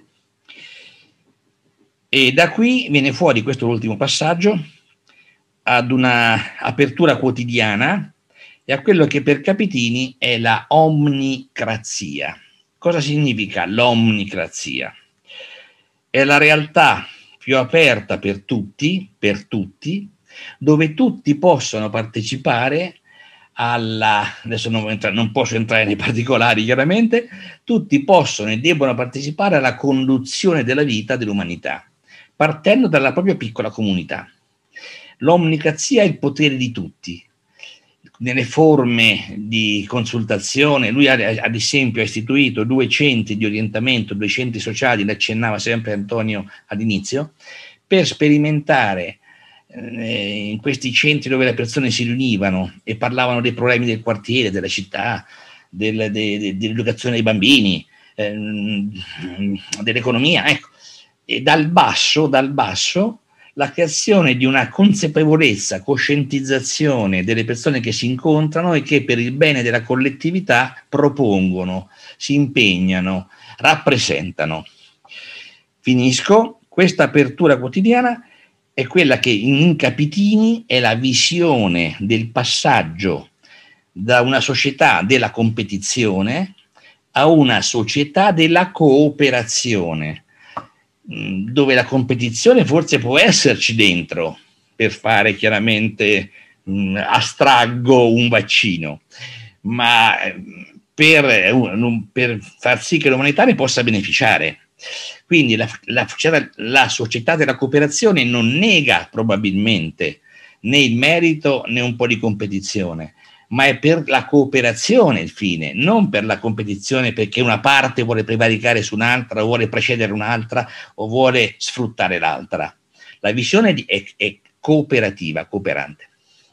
E da qui viene fuori, questo è l'ultimo passaggio, ad una apertura quotidiana e a quello che per Capitini è la omnicrazia. Cosa significa l'omnicrazia? È la realtà più aperta per tutti, dove tutti possono partecipare adesso non posso entrare nei particolari chiaramente, tutti possono e debbono partecipare alla conduzione della vita dell'umanità, partendo dalla propria piccola comunità. L'omnicrazia è il potere di tutti. Nelle forme di consultazione, lui ad esempio ha istituito 2 centri di orientamento, 2 centri sociali, ne accennava sempre Antonio all'inizio, per sperimentare in questi centri dove le persone si riunivano e parlavano dei problemi del quartiere, della città, dell'educazione dei bambini, dell'economia, ecco. E dal basso la creazione di una consapevolezza, coscientizzazione delle persone che si incontrano e che per il bene della collettività propongono, si impegnano, rappresentano. Finisco. Questa apertura quotidiana è quella che in Capitini è la visione del passaggio da una società della competizione a una società della cooperazione, dove la competizione forse può esserci dentro, per fare chiaramente astraggo un vaccino, ma per far sì che l'umanità ne possa beneficiare. Quindi la società della cooperazione non nega probabilmente né il merito né un po' di competizione, ma è per la cooperazione il fine, non per la competizione perché una parte vuole prevaricare su un'altra o vuole precedere un'altra o vuole sfruttare l'altra. La visione è cooperativa, cooperante.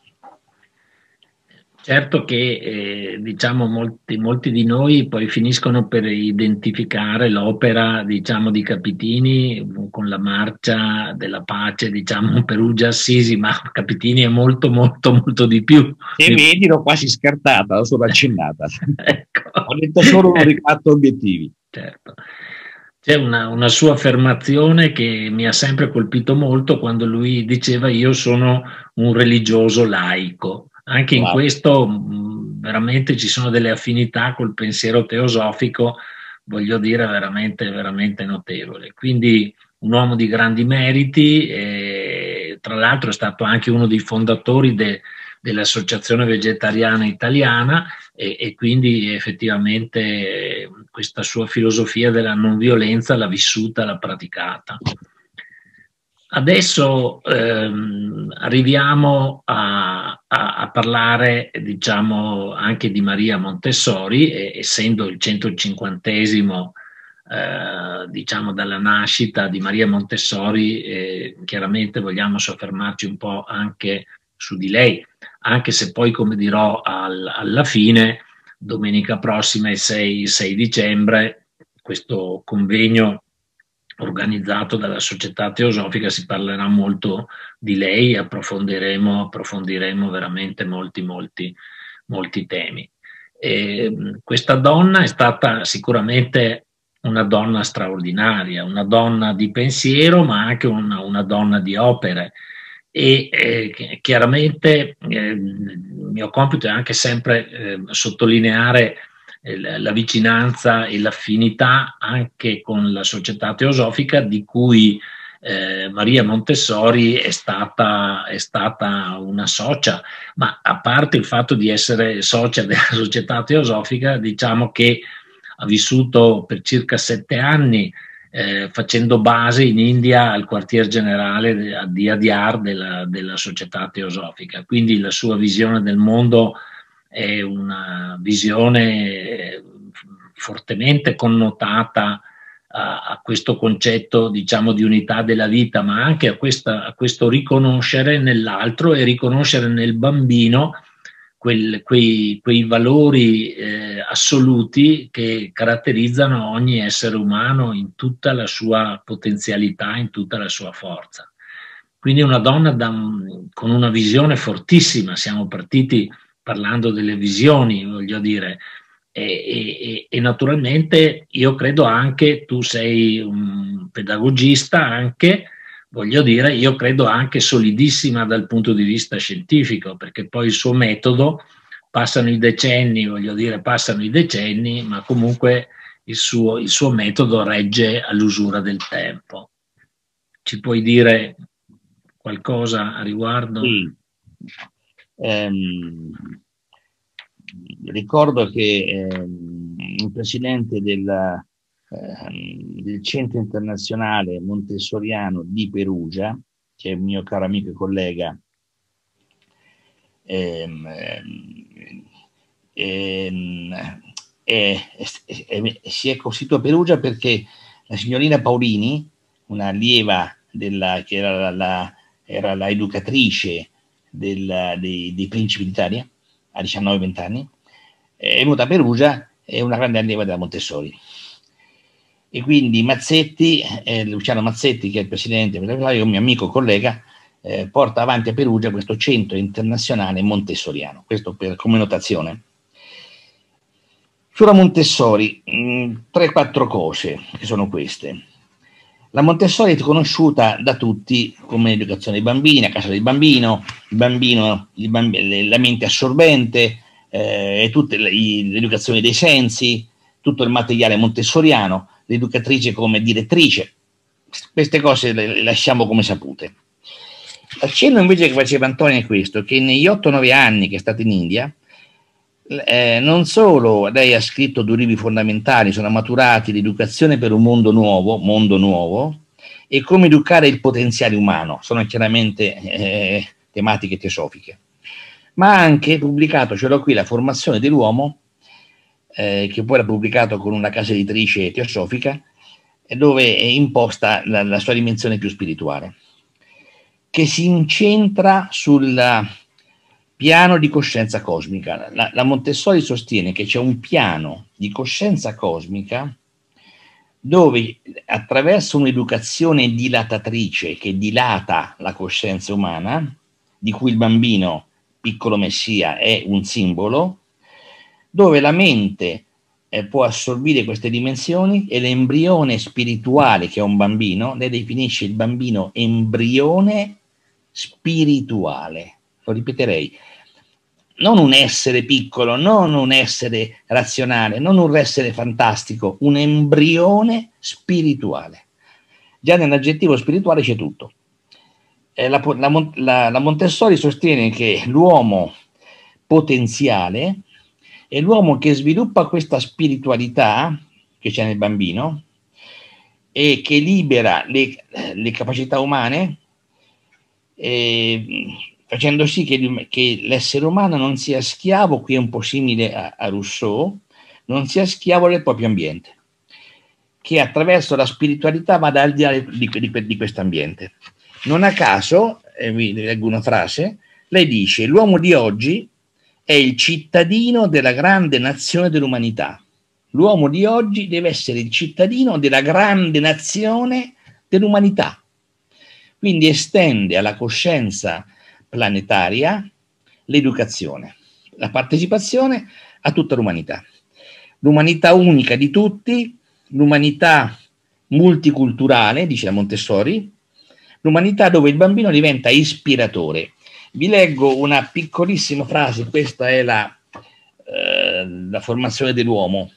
Certo che diciamo molti di noi poi finiscono per identificare l'opera diciamo di Capitini con la marcia della pace diciamo Perugia-Assisi, ma Capitini è molto di più. E vedi, l'ho quasi scartata, l'ho solo accennata. Ecco. Ho detto solo un ricatto obiettivi. Certo. C'è una sua affermazione che mi ha sempre colpito molto quando lui diceva io sono un religioso laico. Anche in questo veramente ci sono delle affinità col pensiero teosofico, voglio dire, veramente notevole. Quindi un uomo di grandi meriti, tra l'altro è stato anche uno dei fondatori dell'Associazione Vegetariana Italiana e quindi effettivamente questa sua filosofia della non violenza l'ha vissuta, l'ha praticata. Adesso arriviamo a parlare diciamo anche di Maria Montessori, essendo il 150esimo diciamo dalla nascita di Maria Montessori, chiaramente vogliamo soffermarci un po' anche su di lei, anche se poi, come dirò alla fine, domenica prossima, il 6 dicembre, questo convegno organizzato dalla Società Teosofica, si parlerà molto di lei, approfondiremo veramente molti temi. Questa donna è stata sicuramente una donna straordinaria, una donna di pensiero, ma anche una donna di opere. E chiaramente il mio compito è anche sempre sottolineare la vicinanza e l'affinità anche con la Società Teosofica di cui Maria Montessori è stata una socia, ma a parte il fatto di essere socia della Società Teosofica, diciamo che ha vissuto per circa 7 anni facendo base in India al quartier generale di Adyar della Società Teosofica. Quindi la sua visione del mondo è una visione fortemente connotata a questo concetto, diciamo, di unità della vita, ma anche a questo riconoscere nell'altro e riconoscere nel bambino quei valori assoluti che caratterizzano ogni essere umano in tutta la sua potenzialità, in tutta la sua forza. Quindi una donna con una visione fortissima, siamo partiti parlando delle visioni, voglio dire, e naturalmente io credo anche, tu sei un pedagogista anche, voglio dire, io credo anche solidissima dal punto di vista scientifico, perché poi il suo metodo, passano i decenni, voglio dire, passano i decenni, ma comunque il suo metodo regge all'usura del tempo. Ci puoi dire qualcosa a riguardo? Sì. Ricordo che il presidente del Centro Internazionale Montessoriano di Perugia, che è un mio caro amico e collega, si è costituito a Perugia perché la signorina Paolini, una allieva che era la educatrice dei principi d'Italia a 19-20 anni, è venuta a Perugia, è una grande allieva della Montessori. E quindi Mazzetti, Luciano Mazzetti, che è il presidente, un mio amico collega, porta avanti a Perugia questo centro internazionale montessoriano. Questo come notazione. Sulla Montessori, 3-4 cose che sono queste. La Montessori è conosciuta da tutti come educazione dei bambini, a casa del bambino, la mente assorbente, l'educazione dei sensi, tutto il materiale montessoriano, l'educatrice come direttrice. Queste cose le lasciamo come sapute. L'accenno invece che faceva Antonio è questo, che negli 8-9 anni che è stata in India, non solo lei ha scritto 2 libri fondamentali, sono maturati l'educazione per un mondo nuovo, e come educare il potenziale umano, sono chiaramente tematiche teosofiche, ma ha anche pubblicato, ce l'ho qui, La formazione dell'uomo, che poi l'ha pubblicato con una casa editrice teosofica, dove è imposta la sua dimensione più spirituale, che si incentra sul piano di coscienza cosmica. La Montessori sostiene che c'è un piano di coscienza cosmica dove, attraverso un'educazione dilatatrice che dilata la coscienza umana, di cui il bambino, piccolo messia, è un simbolo, dove la mente può assorbire queste dimensioni, e l'embrione spirituale che è un bambino, lei definisce il bambino embrione spirituale. Lo ripeterei: non un essere piccolo, non un essere razionale, non un essere fantastico, un embrione spirituale. Già nell'aggettivo spirituale c'è tutto. La Montessori sostiene che l'uomo potenziale è l'uomo che sviluppa questa spiritualità che c'è nel bambino e che libera le capacità umane, facendo sì che l'essere umano non sia schiavo, qui è un po' simile a Rousseau, non sia schiavo del proprio ambiente, che attraverso la spiritualità vada al di là di questo ambiente. Non a caso, vi leggo una frase, lei dice: l'uomo di oggi è il cittadino della grande nazione dell'umanità. L'uomo di oggi deve essere il cittadino della grande nazione dell'umanità. Quindi estende alla coscienza planetaria l'educazione, la partecipazione a tutta l'umanità. L'umanità unica di tutti, l'umanità multiculturale, dice la Montessori, l'umanità dove il bambino diventa ispiratore. Vi leggo una piccolissima frase, questa è la formazione dell'uomo,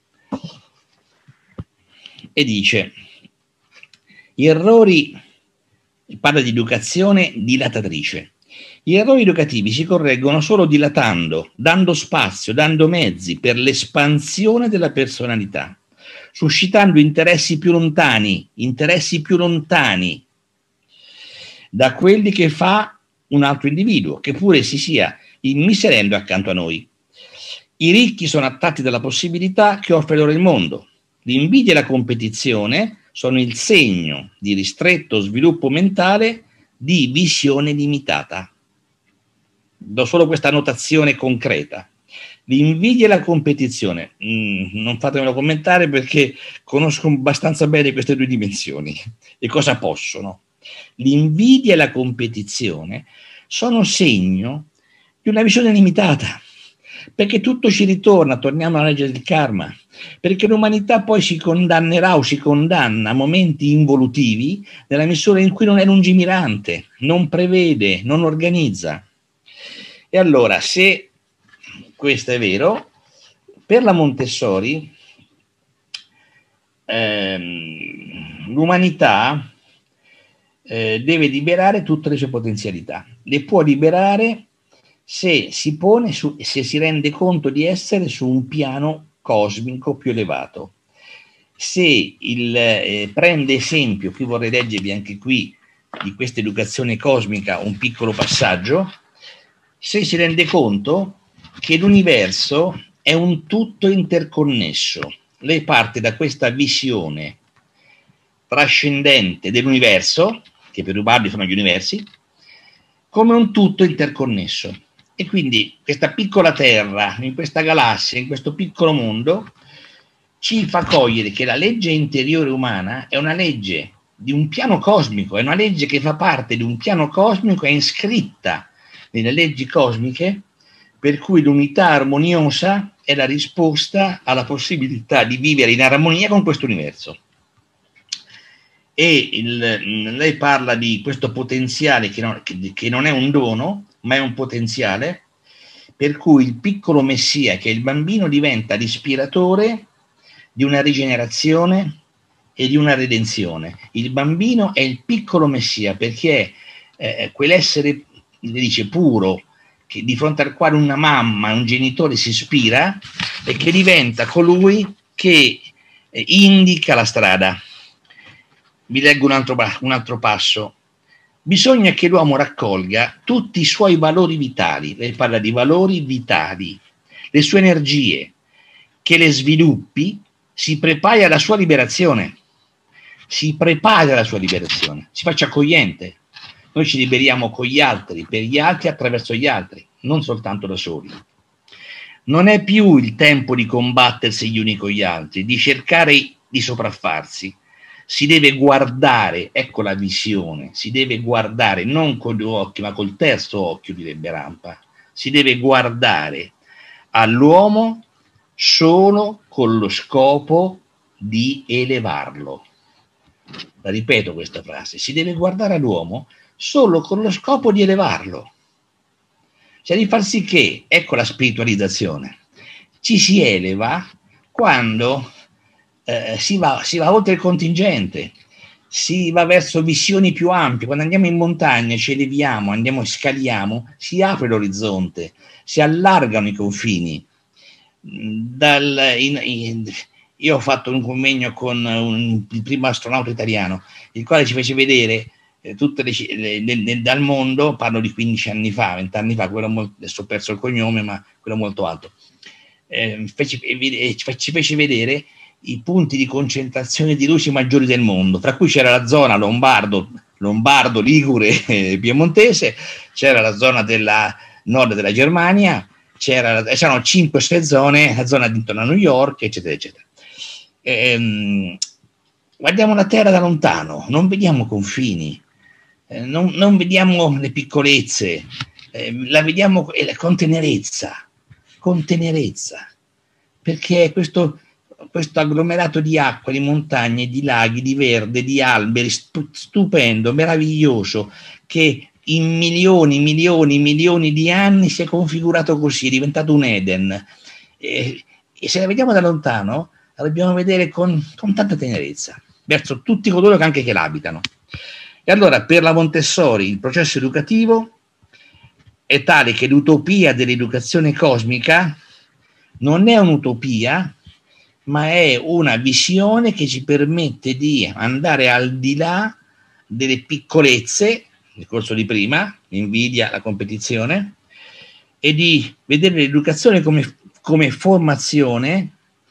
e dice: gli errori, parla di educazione dilatatrice, gli errori educativi si correggono solo dilatando, dando spazio, dando mezzi per l'espansione della personalità, suscitando interessi più lontani da quelli che fa un altro individuo, che pure si sia immiserendo accanto a noi. I ricchi sono attratti dalla possibilità che offre loro il mondo. L'invidia e la competizione sono il segno di ristretto sviluppo mentale di visione limitata. Do solo questa notazione concreta. L'invidia e la competizione, non fatemelo commentare perché conosco abbastanza bene queste due dimensioni e cosa possono. L'invidia e la competizione sono segno di una visione limitata, perché tutto ci ritorna, torniamo alla legge del karma, perché l'umanità poi si condannerà o si condanna a momenti involutivi nella misura in cui non è lungimirante, non prevede, non organizza. E allora, se questo è vero, per la Montessori l'umanità deve liberare tutte le sue potenzialità. Le può liberare se si pone se si rende conto di essere su un piano cosmico più elevato. Se prende esempio, qui vorrei leggervi anche qui di questa educazione cosmica un piccolo passaggio, se si rende conto che l'universo è un tutto interconnesso. Lei parte da questa visione trascendente dell'universo, che per Ubaldi sono gli universi, come un tutto interconnesso. E quindi questa piccola Terra, in questa galassia, in questo piccolo mondo, ci fa cogliere che la legge interiore umana è una legge di un piano cosmico, è una legge che fa parte di un piano cosmico, è iscritta nelle leggi cosmiche, per cui l'unità armoniosa è la risposta alla possibilità di vivere in armonia con questo universo. E lei parla di questo potenziale che non è un dono, ma è un potenziale, per cui il piccolo messia, che è il bambino, diventa l'ispiratore di una rigenerazione e di una redenzione. Il bambino è il piccolo messia, perché è quell'essere, dice, puro, che di fronte al quale una mamma, un genitore si ispira e che diventa colui che indica la strada. Vi leggo un altro passo. Bisogna che l'uomo raccolga tutti i suoi valori vitali. Lei parla di valori vitali, le sue energie, che le sviluppi, si prepari alla sua liberazione. Si prepari alla sua liberazione, si faccia accogliente. Noi ci liberiamo con gli altri, per gli altri, attraverso gli altri, non soltanto da soli. Non è più il tempo di combattersi gli uni con gli altri, di cercare di sopraffarsi. Si deve guardare, ecco la visione, si deve guardare non con due occhi, ma col terzo occhio, direbbe Rampa. Si deve guardare all'uomo solo con lo scopo di elevarlo. La ripeto questa frase, si deve guardare all'uomo solo con lo scopo di elevarlo, cioè di far sì che, ecco la spiritualizzazione, ci si eleva quando si va oltre il contingente, si va verso visioni più ampie. Quando andiamo in montagna, ci eleviamo, andiamo e scaliamo, si apre l'orizzonte, si allargano i confini. Io ho fatto un convegno con il primo astronauta italiano, il quale ci fece vedere tutte dal mondo, parlo di 15 anni fa, 20 anni fa, adesso ho perso il cognome, ma quello molto alto, ci fece vedere i punti di concentrazione di luci maggiori del mondo, tra cui c'era la zona Lombardo, Ligure e Piemontese, c'era la zona della nord della Germania, c'erano 5-6 zone, la zona intorno a New York, eccetera, eccetera. Guardiamo la Terra da lontano, non vediamo confini, non vediamo le piccolezze, la vediamo con tenerezza, perché questo agglomerato di acqua, di montagne, di laghi, di verde, di alberi, stupendo, meraviglioso, che in milioni di anni si è configurato così, è diventato un Eden. E se la vediamo da lontano, la dobbiamo vedere con tanta tenerezza, verso tutti coloro che anche che l'abitano. E allora, per la Montessori, il processo educativo è tale che l'utopia dell'educazione cosmica non è un'utopia, ma è una visione che ci permette di andare al di là delle piccolezze, il discorso di prima, l'invidia, la competizione, e di vedere l'educazione come formazione,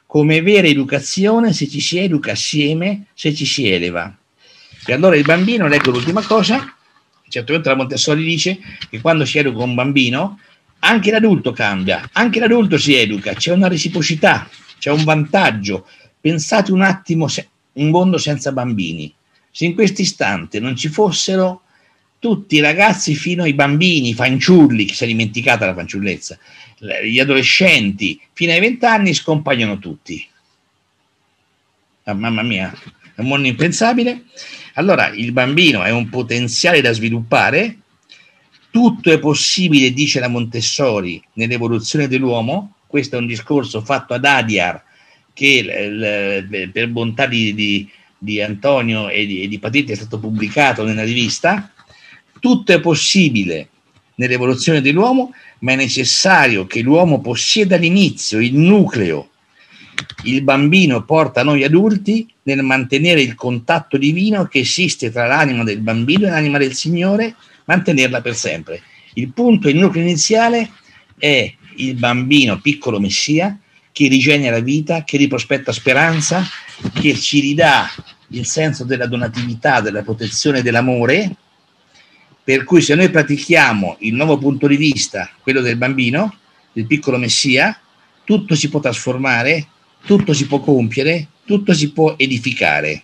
come vera educazione se ci si educa assieme, se ci si eleva. E allora il bambino, leggo l'ultima cosa, certamente la Montessori dice che quando si educa un bambino, anche l'adulto cambia, anche l'adulto si educa, c'è una reciprocità, c'è un vantaggio. Pensate un attimo un mondo senza bambini. Se in questo istante non ci fossero tutti i ragazzi fino ai bambini, i fanciulli, che si è dimenticata la fanciullezza, gli adolescenti, fino ai 20 anni scompaiono tutti. Ah, mamma mia, è un mondo impensabile. Allora il bambino è un potenziale da sviluppare, tutto è possibile, dice la Montessori, nell'evoluzione dell'uomo. Questo è un discorso fatto ad Adyar, che per bontà di Antonio e di Patrizia è stato pubblicato nella rivista. Tutto è possibile nell'evoluzione dell'uomo, ma è necessario che l'uomo possieda all'inizio il nucleo. Il bambino porta a noi adulti nel mantenere il contatto divino che esiste tra l'anima del bambino e l'anima del Signore, mantenerla per sempre. Il punto, il nucleo iniziale è il bambino piccolo messia che rigenera vita, che riprospetta speranza, che ci ridà il senso della donatività, della protezione, dell'amore. Per cui se noi pratichiamo il nuovo punto di vista, quello del bambino, del piccolo messia, tutto si può trasformare, tutto si può compiere, tutto si può edificare.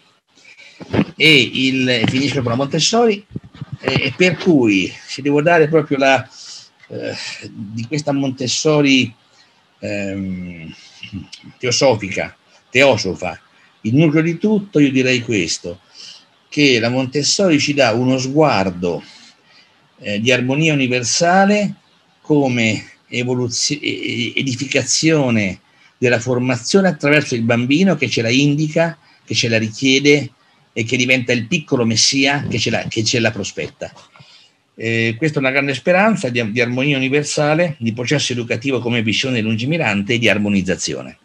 E finisco con la Montessori, per cui se devo dare proprio di questa Montessori teosofa, il nucleo di tutto, io direi questo, che la Montessori ci dà uno sguardo di armonia universale come edificazione della formazione attraverso il bambino che ce la indica, che ce la richiede e che diventa il piccolo messia che ce la prospetta. Questa è una grande speranza di armonia universale, di processo educativo come visione lungimirante e di armonizzazione.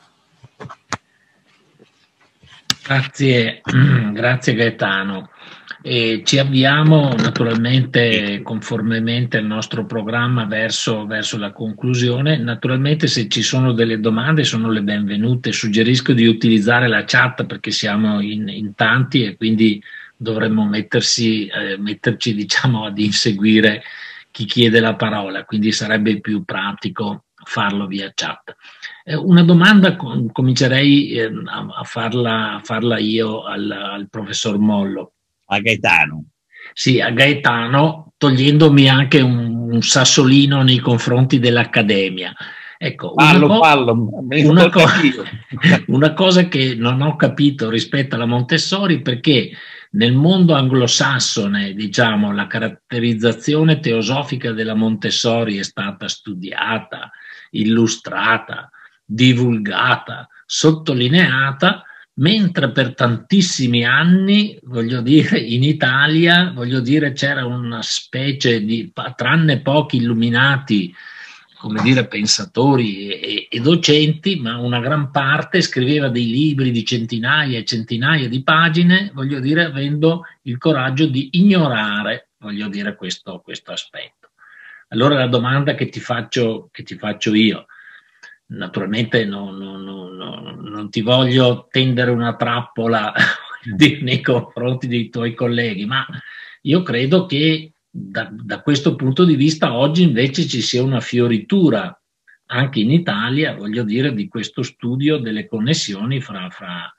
Grazie, grazie Gaetano. E ci avviamo naturalmente conformemente al nostro programma verso la conclusione. Naturalmente se ci sono delle domande sono le benvenute. Suggerisco di utilizzare la chat perché siamo in tanti e quindi dovremmo metterci diciamo ad inseguire chi chiede la parola, quindi sarebbe più pratico farlo via chat. Una domanda comincerei a farla io al professor Mollo. A Gaetano. Sì, a Gaetano, togliendomi anche un sassolino nei confronti dell'Accademia. Ecco, una cosa che non ho capito rispetto alla Montessori, perché nel mondo anglosassone, diciamo, la caratterizzazione teosofica della Montessori è stata studiata, illustrata, divulgata, sottolineata, mentre per tantissimi anni, voglio dire, in Italia, voglio dire, c'era una specie di, tranne pochi illuminati, come dire, pensatori e docenti, ma una gran parte scriveva dei libri di centinaia e centinaia di pagine, voglio dire, avendo il coraggio di ignorare, voglio dire, questo aspetto. Allora la domanda che ti faccio io, naturalmente non ti voglio tendere una trappola nei confronti dei tuoi colleghi, ma io credo che da questo punto di vista oggi invece ci sia una fioritura anche in Italia, voglio dire, di questo studio delle connessioni fra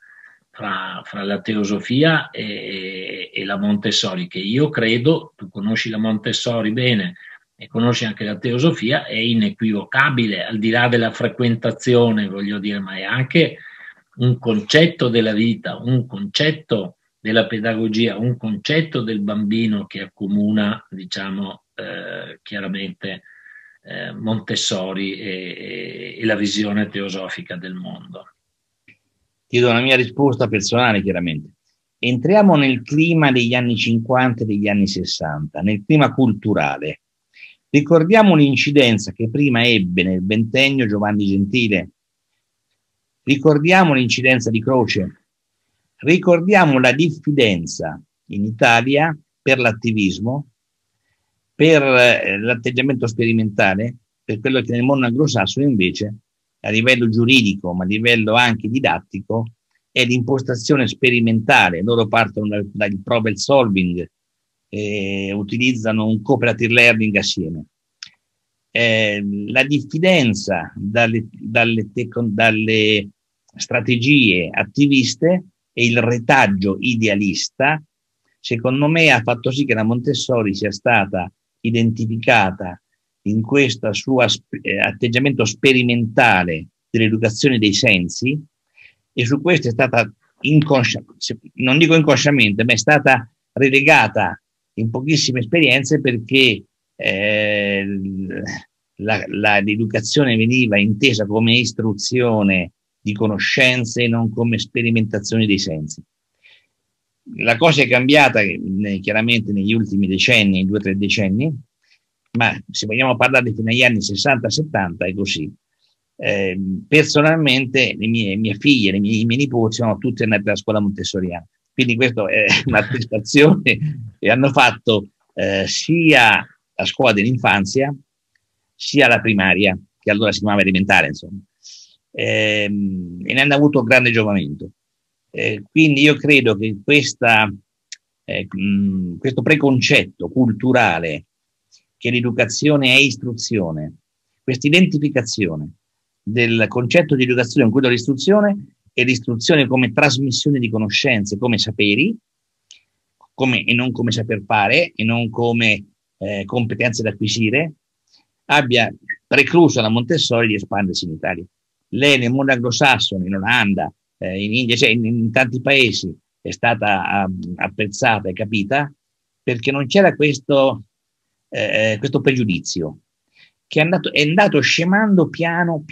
la teosofia e la Montessori, che io credo, tu conosci la Montessori bene e conosci anche la teosofia, è inequivocabile, al di là della frequentazione, voglio dire, ma è anche un concetto della vita, un concetto della pedagogia, un concetto del bambino che accomuna, diciamo, chiaramente Montessori e la visione teosofica del mondo. Ti do una mia risposta personale, chiaramente. Entriamo nel clima degli anni 50 e degli anni 60, nel clima culturale. Ricordiamo l'incidenza che prima ebbe nel ventennio Giovanni Gentile. Ricordiamo l'incidenza di Croce. Ricordiamo la diffidenza in Italia per l'attivismo, per l'atteggiamento sperimentale, per quello che nel mondo anglosassone invece a livello giuridico, ma a livello anche didattico, è l'impostazione sperimentale. Loro partono dal problem solving, utilizzano un cooperative learning assieme. La diffidenza dalle strategie attiviste e il retaggio idealista, secondo me, ha fatto sì che la Montessori sia stata identificata in questo suo atteggiamento sperimentale dell'educazione dei sensi, e su questo è stata non dico inconsciamente, ma è stata relegata in pochissime esperienze, perché l'educazione veniva intesa come istruzione di conoscenze e non come sperimentazione dei sensi. La cosa è cambiata chiaramente negli ultimi decenni, 2 o 3 decenni, ma se vogliamo parlare fino agli anni 60-70 è così. Personalmente le mie figlie, i miei nipoti sono tutti andati alla scuola montessoriana, quindi questo è un'attestazione, e hanno fatto sia la scuola dell'infanzia sia la primaria, che allora si chiamava elementare, insomma, e ne hanno avuto grande giovamento. Quindi io credo che questo preconcetto culturale che l'educazione è istruzione, questa identificazione del concetto di educazione in cui l'istruzione e l'istruzione come trasmissione di conoscenze, come saperi, e non come saper fare, e non come competenze da acquisire, abbia precluso la Montessori di espandersi in Italia. Lei nel mondo anglosassone, in Olanda, in India, cioè in tanti paesi, è stata apprezzata e capita, perché non c'era questo pregiudizio, che è andato scemando piano,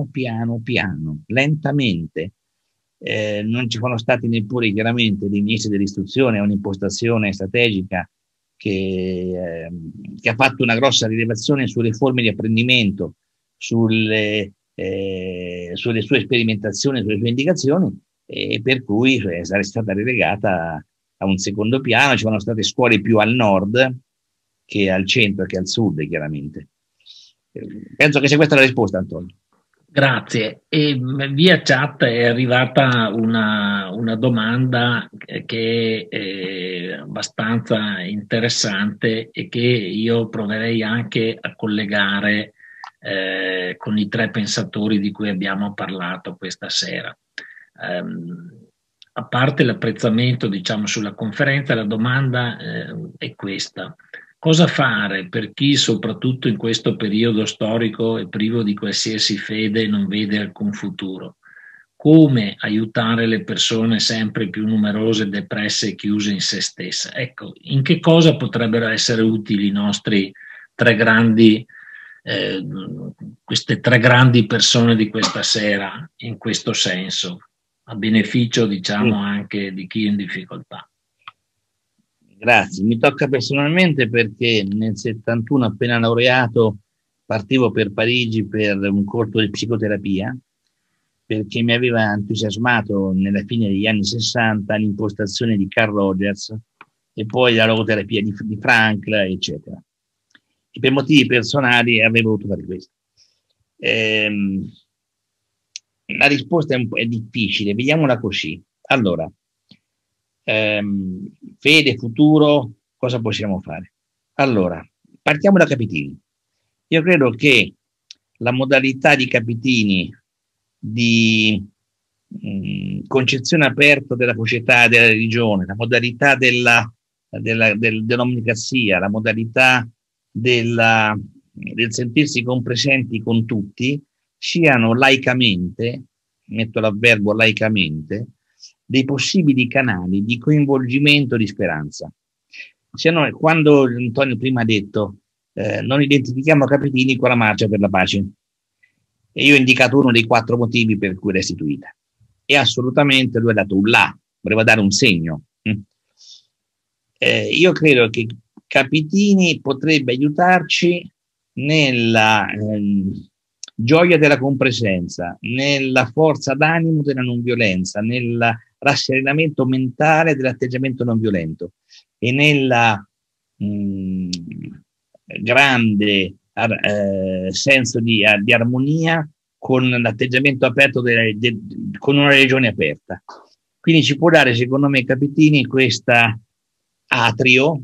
lentamente. Non ci sono stati neppure chiaramente dei ministri dell'istruzione, un'impostazione strategica che ha fatto una grossa rilevazione sulle forme di apprendimento, sulle sue sperimentazioni, sulle sue indicazioni, e per cui è stata relegata a un secondo piano. Ci sono state scuole più al nord che al centro, che al sud, chiaramente. Penso che sia questa la risposta, Antonio. Grazie. E via chat è arrivata una domanda che è abbastanza interessante e che io proverei anche a collegare con i 3 pensatori di cui abbiamo parlato questa sera. A parte l'apprezzamento, diciamo, sulla conferenza, la domanda è questa. Cosa fare per chi, soprattutto in questo periodo storico e privo di qualsiasi fede, non vede alcun futuro? Come aiutare le persone sempre più numerose, depresse e chiuse in se stesse? Ecco, in che cosa potrebbero essere utili i nostri 3 grandi, queste 3 grandi persone di questa sera, in questo senso, a beneficio, diciamo, anche di chi è in difficoltà? Grazie, mi tocca personalmente perché nel 71, appena laureato, partivo per Parigi per un corso di psicoterapia, perché mi aveva entusiasmato nella fine degli anni 60 l'impostazione di Carl Rogers e poi la logoterapia di Frankl, eccetera. E per motivi personali avevo voluto fare questo. La risposta è difficile, vediamola così. Allora, fede, futuro, cosa possiamo fare? Allora, partiamo da Capitini. Io credo che la modalità di Capitini di concezione aperta della società e della religione, la modalità dell'omnicrazia, la modalità del sentirsi compresenti con tutti, siano laicamente, metto l'avverbio laicamente, dei possibili canali di coinvolgimento di speranza. Se no, quando Antonio prima ha detto non identifichiamo Capitini con la marcia per la pace, e io ho indicato uno dei 4 motivi per cui è restituita, e assolutamente lui ha dato un là, voleva dare un segno. Io credo che Capitini potrebbe aiutarci nella gioia della compresenza, nella forza d'animo della non violenza, nel rasserenamento mentale dell'atteggiamento non violento e nella grande senso di armonia con l'atteggiamento aperto, con una religione aperta. Quindi ci può dare, secondo me, Capitini, questa atrio,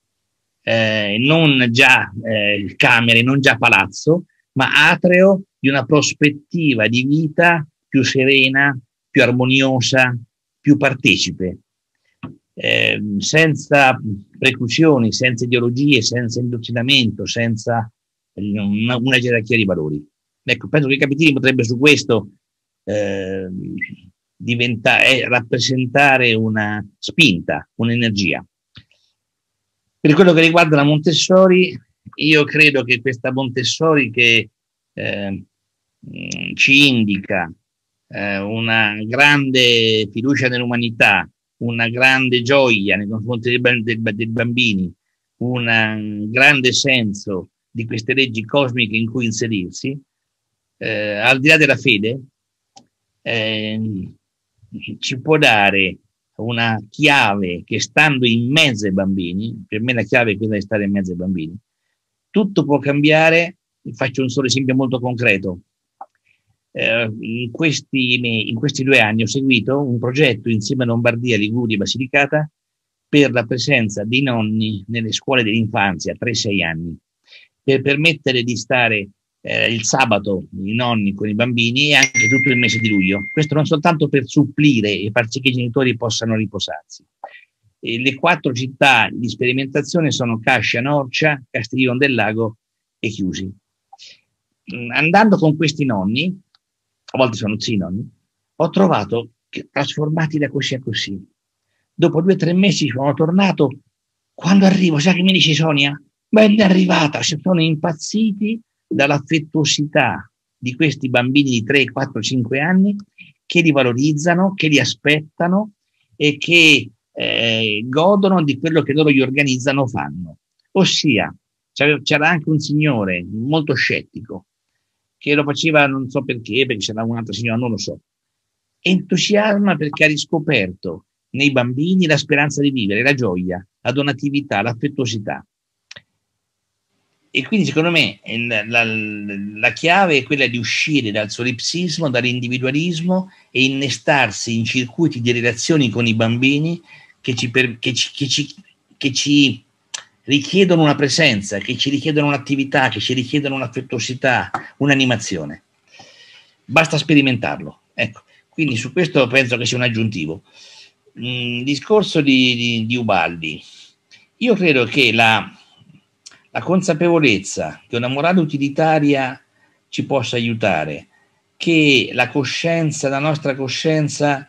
non già camere, non già palazzo, ma atrio di una prospettiva di vita più serena, più armoniosa, più partecipe, senza preclusioni, senza ideologie, senza indottrinamento, senza una gerarchia di valori. Ecco, penso che Capitini potrebbe su questo rappresentare una spinta, un'energia. Per quello che riguarda la Montessori, io credo che questa Montessori che ci indica una grande fiducia nell'umanità, una grande gioia nei confronti dei bambini, un grande senso di queste leggi cosmiche in cui inserirsi, al di là della fede, ci può dare una chiave che, stando in mezzo ai bambini, per me la chiave è quella di stare in mezzo ai bambini, tutto può cambiare. Faccio un solo esempio molto concreto. In questi 2 anni ho seguito un progetto insieme a Lombardia, Liguria e Basilicata per la presenza dei nonni nelle scuole dell'infanzia, 3-6 anni, per permettere di stare il sabato i nonni con i bambini e anche tutto il mese di luglio. Questo non soltanto per supplire e far sì che i genitori possano riposarsi. Le 4 città di sperimentazione sono Cascia, Norcia, Castiglione del Lago e Chiusi. Andando con questi nonni, a volte sono zii nonni, ho trovato che trasformati da così a così. Dopo 2-3 mesi sono tornato, quando arrivo, sai che mi dice Sonia? Ben arrivata, si sono impazziti dall'affettuosità di questi bambini di 3, 4, 5 anni che li valorizzano, che li aspettano e che godono di quello che loro gli organizzano fanno. Ossia, c'era anche un signore molto scettico che lo faceva, non so perché c'era un'altra signora, non lo so. Entusiasma perché ha riscoperto nei bambini la speranza di vivere, la gioia, la donatività, l'affettuosità. E quindi secondo me la chiave è quella di uscire dal solipsismo, dall'individualismo e innestarsi in circuiti di relazioni con i bambini che ci richiedono una presenza, che ci richiedono un'attività, che ci richiedono un'affettuosità, un'animazione. Basta sperimentarlo. Ecco, quindi su questo penso che sia un aggiuntivo. Discorso di Ubaldi. Io credo che la consapevolezza che una morale utilitaria ci possa aiutare, che la coscienza, la nostra coscienza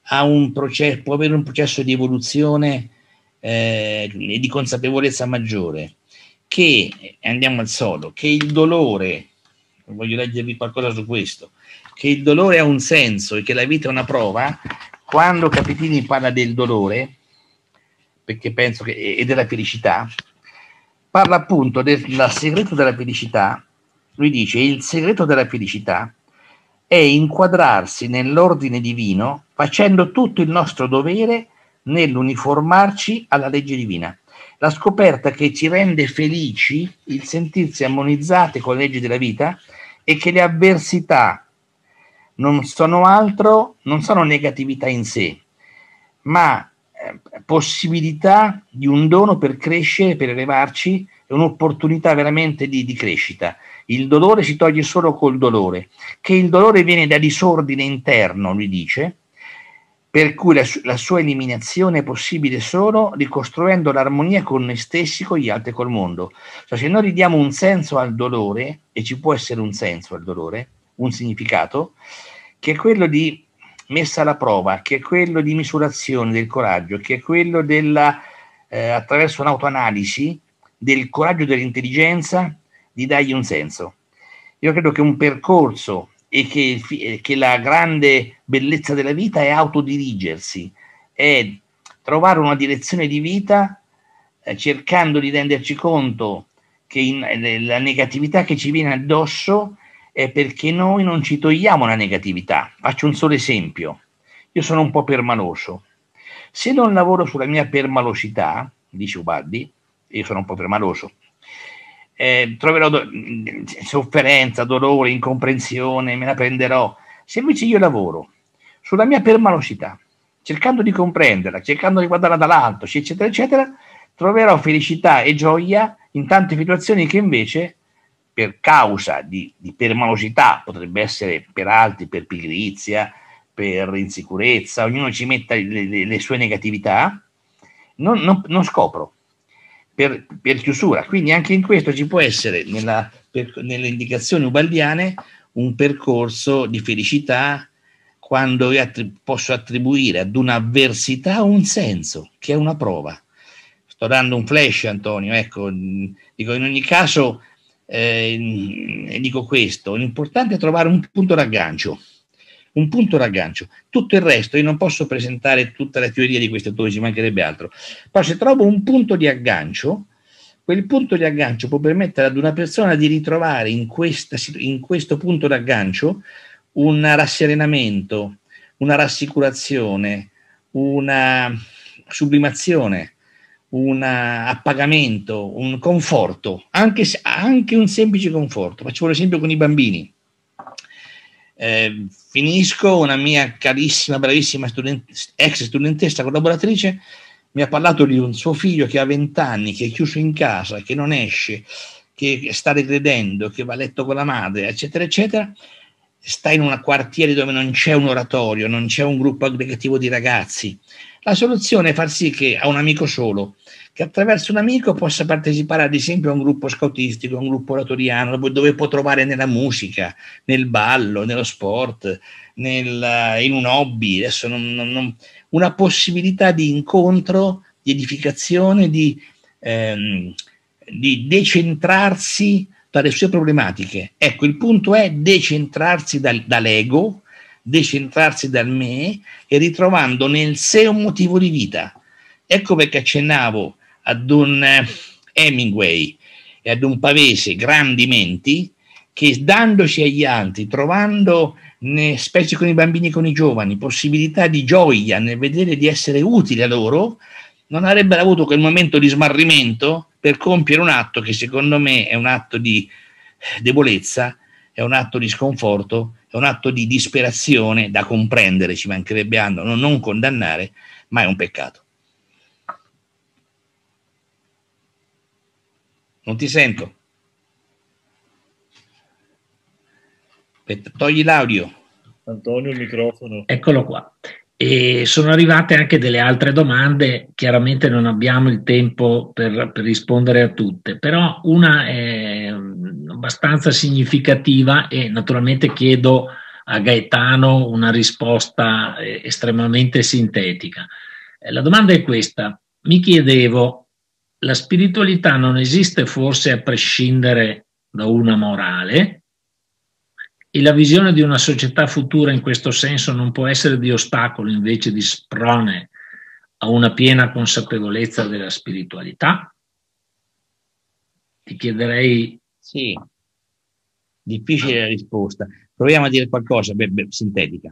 può avere un processo di evoluzione e di consapevolezza maggiore, che, andiamo al sodo, che il dolore, voglio leggervi qualcosa su questo, che il dolore ha un senso e che la vita è una prova. Quando Capitini parla del dolore, perché penso che, e della felicità, parla appunto del segreto della felicità. Lui dice: il segreto della felicità è inquadrarsi nell'ordine divino facendo tutto il nostro dovere nell'uniformarci alla legge divina. La scoperta che ci rende felici il sentirsi armonizzati con le leggi della vita è che le avversità non sono altro, non sono negatività in sé, ma possibilità di un dono per crescere, per elevarci, è un'opportunità veramente di crescita. Il dolore si toglie solo col dolore, che il dolore viene da disordine interno, lui dice, per cui la sua eliminazione è possibile solo ricostruendo l'armonia con noi stessi, con gli altri e col mondo. Cioè, se noi ridiamo un senso al dolore, e ci può essere un senso al dolore, un significato, che è quello di messa alla prova, che è quello di misurazione del coraggio, che è quello attraverso un'autoanalisi del coraggio e dell'intelligenza, di dargli un senso. Io credo che un percorso e che la grande bellezza della vita è autodirigersi, è trovare una direzione di vita cercando di renderci conto che la negatività che ci viene addosso è perché noi non ci togliamo la negatività. Faccio un solo esempio. Io sono un po' permaloso. Se non lavoro sulla mia permalosità, dice Ubaldi, io sono un po' permaloso, troverò sofferenza, dolore, incomprensione, me la prenderò. Se invece io lavoro sulla mia permalosità, cercando di comprenderla, cercando di guardarla dall'alto, eccetera, eccetera, troverò felicità e gioia in tante situazioni che invece, per causa di permalosità, potrebbe essere per altri, per pigrizia, per insicurezza, ognuno ci metta le sue negatività, non scopro. Per chiusura. Quindi anche in questo ci può essere, nelle indicazioni ubaldiane, un percorso di felicità quando io posso attribuire ad un'avversità un senso, che è una prova. Sto dando un flash, Antonio, ecco, dico, in ogni caso dico questo, l'importante è trovare un punto d'aggancio. Un punto d'aggancio. Tutto il resto, io non posso presentare tutta la teoria di questi autori, ci mancherebbe altro, però se trovo un punto di aggancio, quel punto di aggancio può permettere ad una persona di ritrovare in questo punto d'aggancio un rasserenamento, una rassicurazione, una sublimazione, un appagamento, un conforto, anche un semplice conforto. Faccio un esempio con i bambini. Finisco, una mia carissima, bravissima ex studentessa collaboratrice mi ha parlato di un suo figlio che ha 20 anni, che è chiuso in casa, che non esce, che sta regredendo, che va a letto con la madre, eccetera, eccetera. Sta in un quartiere dove non c'è un oratorio, non c'è un gruppo aggregativo di ragazzi. La soluzione è far sì che ha un amico solo, che attraverso un amico possa partecipare ad esempio a un gruppo scoutistico, a un gruppo oratoriano, dove può trovare nella musica, nel ballo, nello sport, in un hobby, adesso una possibilità di incontro, di edificazione, di decentrarsi dalle sue problematiche. Ecco, il punto è decentrarsi dall'ego, decentrarsi dal me e ritrovando nel sé un motivo di vita. Ecco perché accennavo ad un Hemingway e ad un Pavese, grandi menti, che dandoci agli altri, trovando, specie con i bambini e con i giovani, possibilità di gioia nel vedere di essere utile a loro, non avrebbero avuto quel momento di smarrimento per compiere un atto che secondo me è un atto di debolezza, è un atto di sconforto, è un atto di disperazione da comprendere, ci mancherebbe altro, non condannare, ma è un peccato. Non ti sento. Aspetta, togli l'audio. Antonio, il microfono. Eccolo qua. E sono arrivate anche delle altre domande, chiaramente non abbiamo il tempo per rispondere a tutte, però una è abbastanza significativa e naturalmente chiedo a Gaetano una risposta estremamente sintetica. La domanda è questa: mi chiedevo, la spiritualità non esiste forse a prescindere da una morale? E la visione di una società futura in questo senso non può essere di ostacolo, invece di sprone a una piena consapevolezza della spiritualità? Ti chiederei... Sì, difficile la risposta. Proviamo a dire qualcosa, sintetica.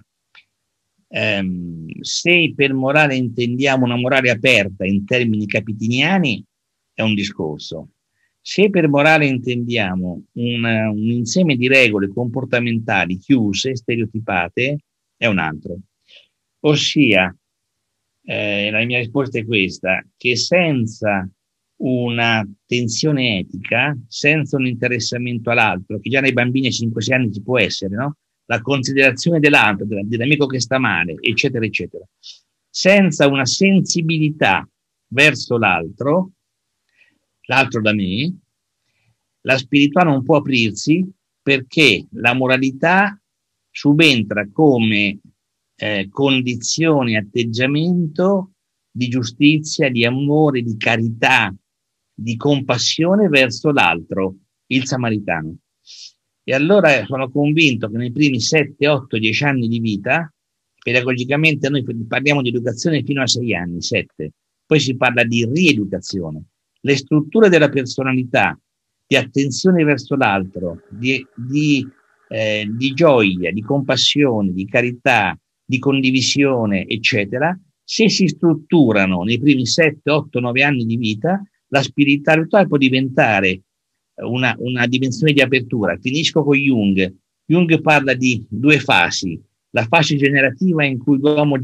Se per morale intendiamo una morale aperta in termini capitiniani, è un discorso. Se per morale intendiamo un insieme di regole comportamentali chiuse, stereotipate, è un altro. Ossia, la mia risposta è questa, che senza una tensione etica, senza un interessamento all'altro, che già nei bambini a 5-6 anni ci può essere, no? La considerazione dell'altro, dell'amico che sta male, eccetera, eccetera. Senza una sensibilità verso l'altro da me, la spiritualità non può aprirsi, perché la moralità subentra come condizione, atteggiamento di giustizia, di amore, di carità, di compassione verso l'altro, il samaritano. E allora sono convinto che nei primi 7, 8, 10 anni di vita, pedagogicamente noi parliamo di educazione fino a 6 anni, 7, poi si parla di rieducazione. Le strutture della personalità, di attenzione verso l'altro, di gioia, di compassione, di carità, di condivisione, eccetera, se si strutturano nei primi 7, 8, 9 anni di vita, la spiritualità può diventare una dimensione di apertura. Finisco con Jung. Jung parla di due fasi: la fase generativa in cui l'uomo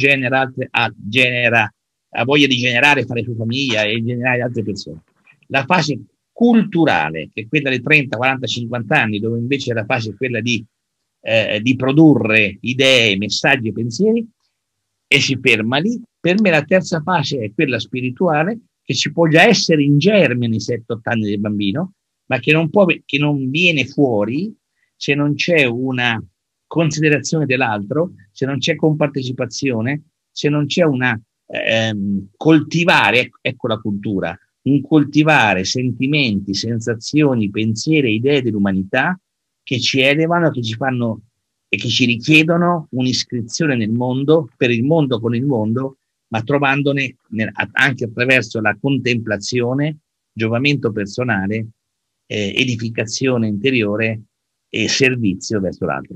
ha voglia di generare, fare sua famiglia e generare altre persone; la fase culturale, che è quella dei 30, 40, 50 anni, dove invece la fase è quella di produrre idee, messaggi e pensieri, e si ferma lì. Per me la terza fase è quella spirituale, che ci può già essere in germe nei 7-8 anni del bambino, ma che non viene fuori se non c'è una considerazione dell'altro, se non c'è compartecipazione, se non c'è una coltivare, ecco la cultura, un coltivare sentimenti, sensazioni, pensieri e idee dell'umanità che ci elevano, che ci fanno e che ci richiedono un'iscrizione nel mondo, per il mondo, con il mondo, ma trovandone anche attraverso la contemplazione, giovamento personale, edificazione interiore e servizio verso l'altro.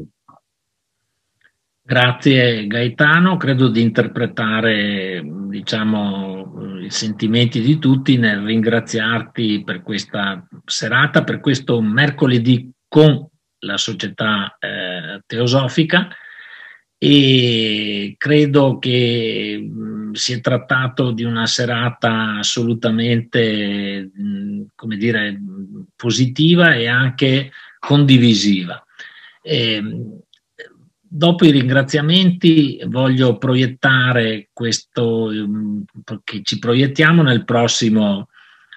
Grazie Gaetano, credo di interpretare, diciamo, i sentimenti di tutti nel ringraziarti per questa serata, per questo mercoledì con la Società Teosofica, e credo che si è trattato di una serata assolutamente, come dire, positiva e anche condivisiva. Dopo i ringraziamenti voglio proiettare questo, che ci proiettiamo nel prossimo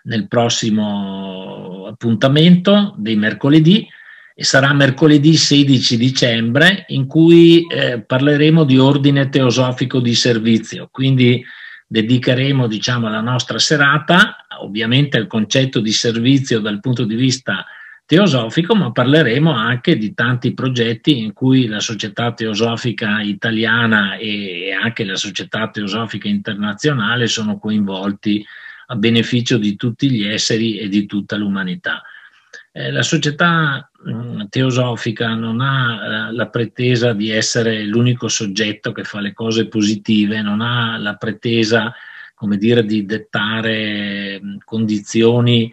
appuntamento dei mercoledì, e sarà mercoledì 16 dicembre, in cui parleremo di ordine teosofico di servizio. Quindi dedicheremo, diciamo, la nostra serata ovviamente al concetto di servizio dal punto di vista teosofico, ma parleremo anche di tanti progetti in cui la Società Teosofica Italiana e anche la Società Teosofica Internazionale sono coinvolti a beneficio di tutti gli esseri e di tutta l'umanità. La Società Teosofica non ha la pretesa di essere l'unico soggetto che fa le cose positive, non ha la pretesa, come dire, di dettare condizioni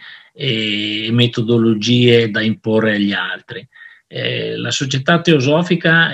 e metodologie da imporre agli altri. La Società Teosofica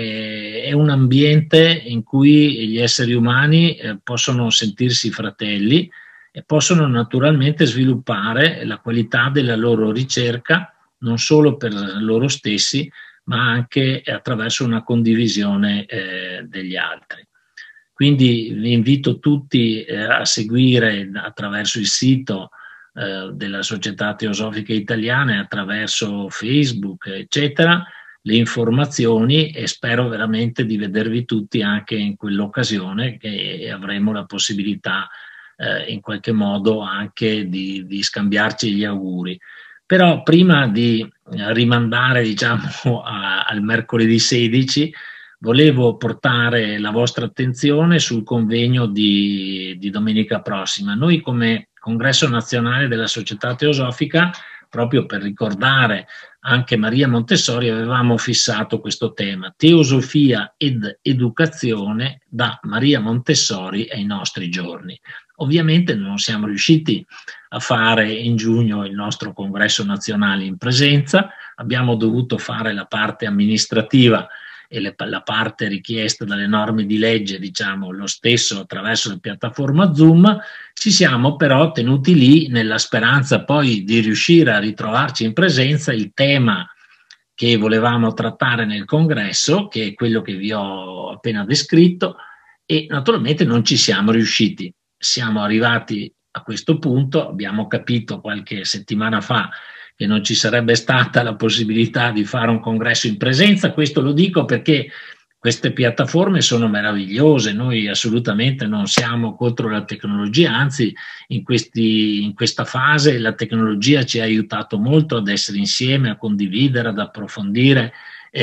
è un ambiente in cui gli esseri umani possono sentirsi fratelli e possono naturalmente sviluppare la qualità della loro ricerca, non solo per loro stessi, ma anche attraverso una condivisione degli altri. Quindi vi invito tutti a seguire attraverso il sito della Società Teosofica Italiana e attraverso Facebook, eccetera, le informazioni, e spero veramente di vedervi tutti anche in quell'occasione, che avremo la possibilità in qualche modo anche di scambiarci gli auguri. Però prima di rimandare, diciamo, al mercoledì 16, volevo portare la vostra attenzione sul convegno di domenica prossima. Noi, come Congresso Nazionale della Società Teosofica, proprio per ricordare anche Maria Montessori, avevamo fissato questo tema: Teosofia ed educazione da Maria Montessori ai nostri giorni. Ovviamente non siamo riusciti a fare in giugno il nostro congresso nazionale in presenza, abbiamo dovuto fare la parte amministrativa e la parte richiesta dalle norme di legge, diciamo, lo stesso attraverso la piattaforma Zoom. Ci siamo però tenuti lì nella speranza poi di riuscire a ritrovarci in presenza. Il tema che volevamo trattare nel congresso, che è quello che vi ho appena descritto, e naturalmente non ci siamo riusciti. Siamo arrivati a questo punto, abbiamo capito qualche settimana fa che non ci sarebbe stata la possibilità di fare un congresso in presenza. Questo lo dico perché queste piattaforme sono meravigliose, noi assolutamente non siamo contro la tecnologia, anzi in questa fase la tecnologia ci ha aiutato molto ad essere insieme, a condividere, ad approfondire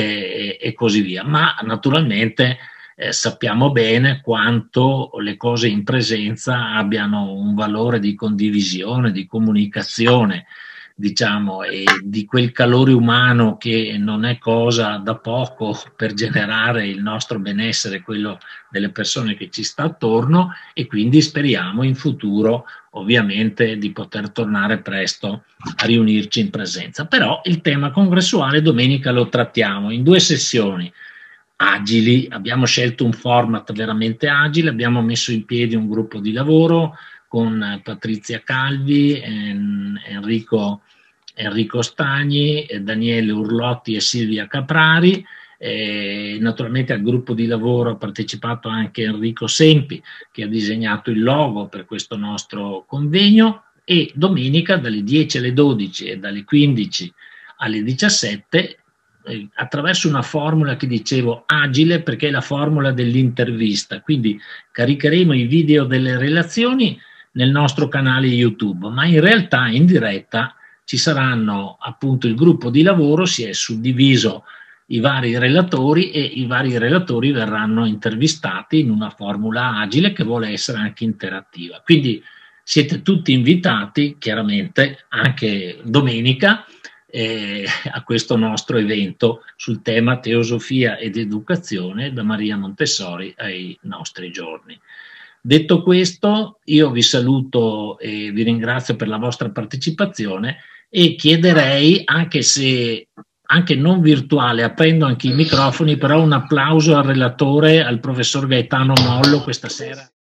e così via, ma naturalmente sappiamo bene quanto le cose in presenza abbiano un valore di condivisione, di comunicazione, diciamo, e di quel calore umano che non è cosa da poco per generare il nostro benessere, quello delle persone che ci sta attorno, e quindi speriamo in futuro ovviamente di poter tornare presto a riunirci in presenza. Però il tema congressuale domenica lo trattiamo in 2 sessioni agili, abbiamo scelto un format veramente agile, abbiamo messo in piedi un gruppo di lavoro con Patrizia Calvi, Enrico Stagni, Daniele Urlotti e Silvia Caprari. Naturalmente al gruppo di lavoro ha partecipato anche Enrico Sempi, che ha disegnato il logo per questo nostro convegno, e domenica dalle 10 alle 12 e dalle 15 alle 17 attraverso una formula che dicevo agile, perché è la formula dell'intervista, quindi caricheremo i video delle relazioni nel nostro canale YouTube, ma in realtà in diretta ci saranno appunto il gruppo di lavoro, si è suddiviso i vari relatori e i vari relatori verranno intervistati in una formula agile che vuole essere anche interattiva. Quindi siete tutti invitati, chiaramente, anche domenica, a questo nostro evento sul tema teosofia ed educazione da Maria Montessori ai nostri giorni. Detto questo, io vi saluto e vi ringrazio per la vostra partecipazione e chiederei, anche se anche non virtuale, aprendo anche i microfoni, però un applauso al relatore, al professor Gaetano Mollo questa sera.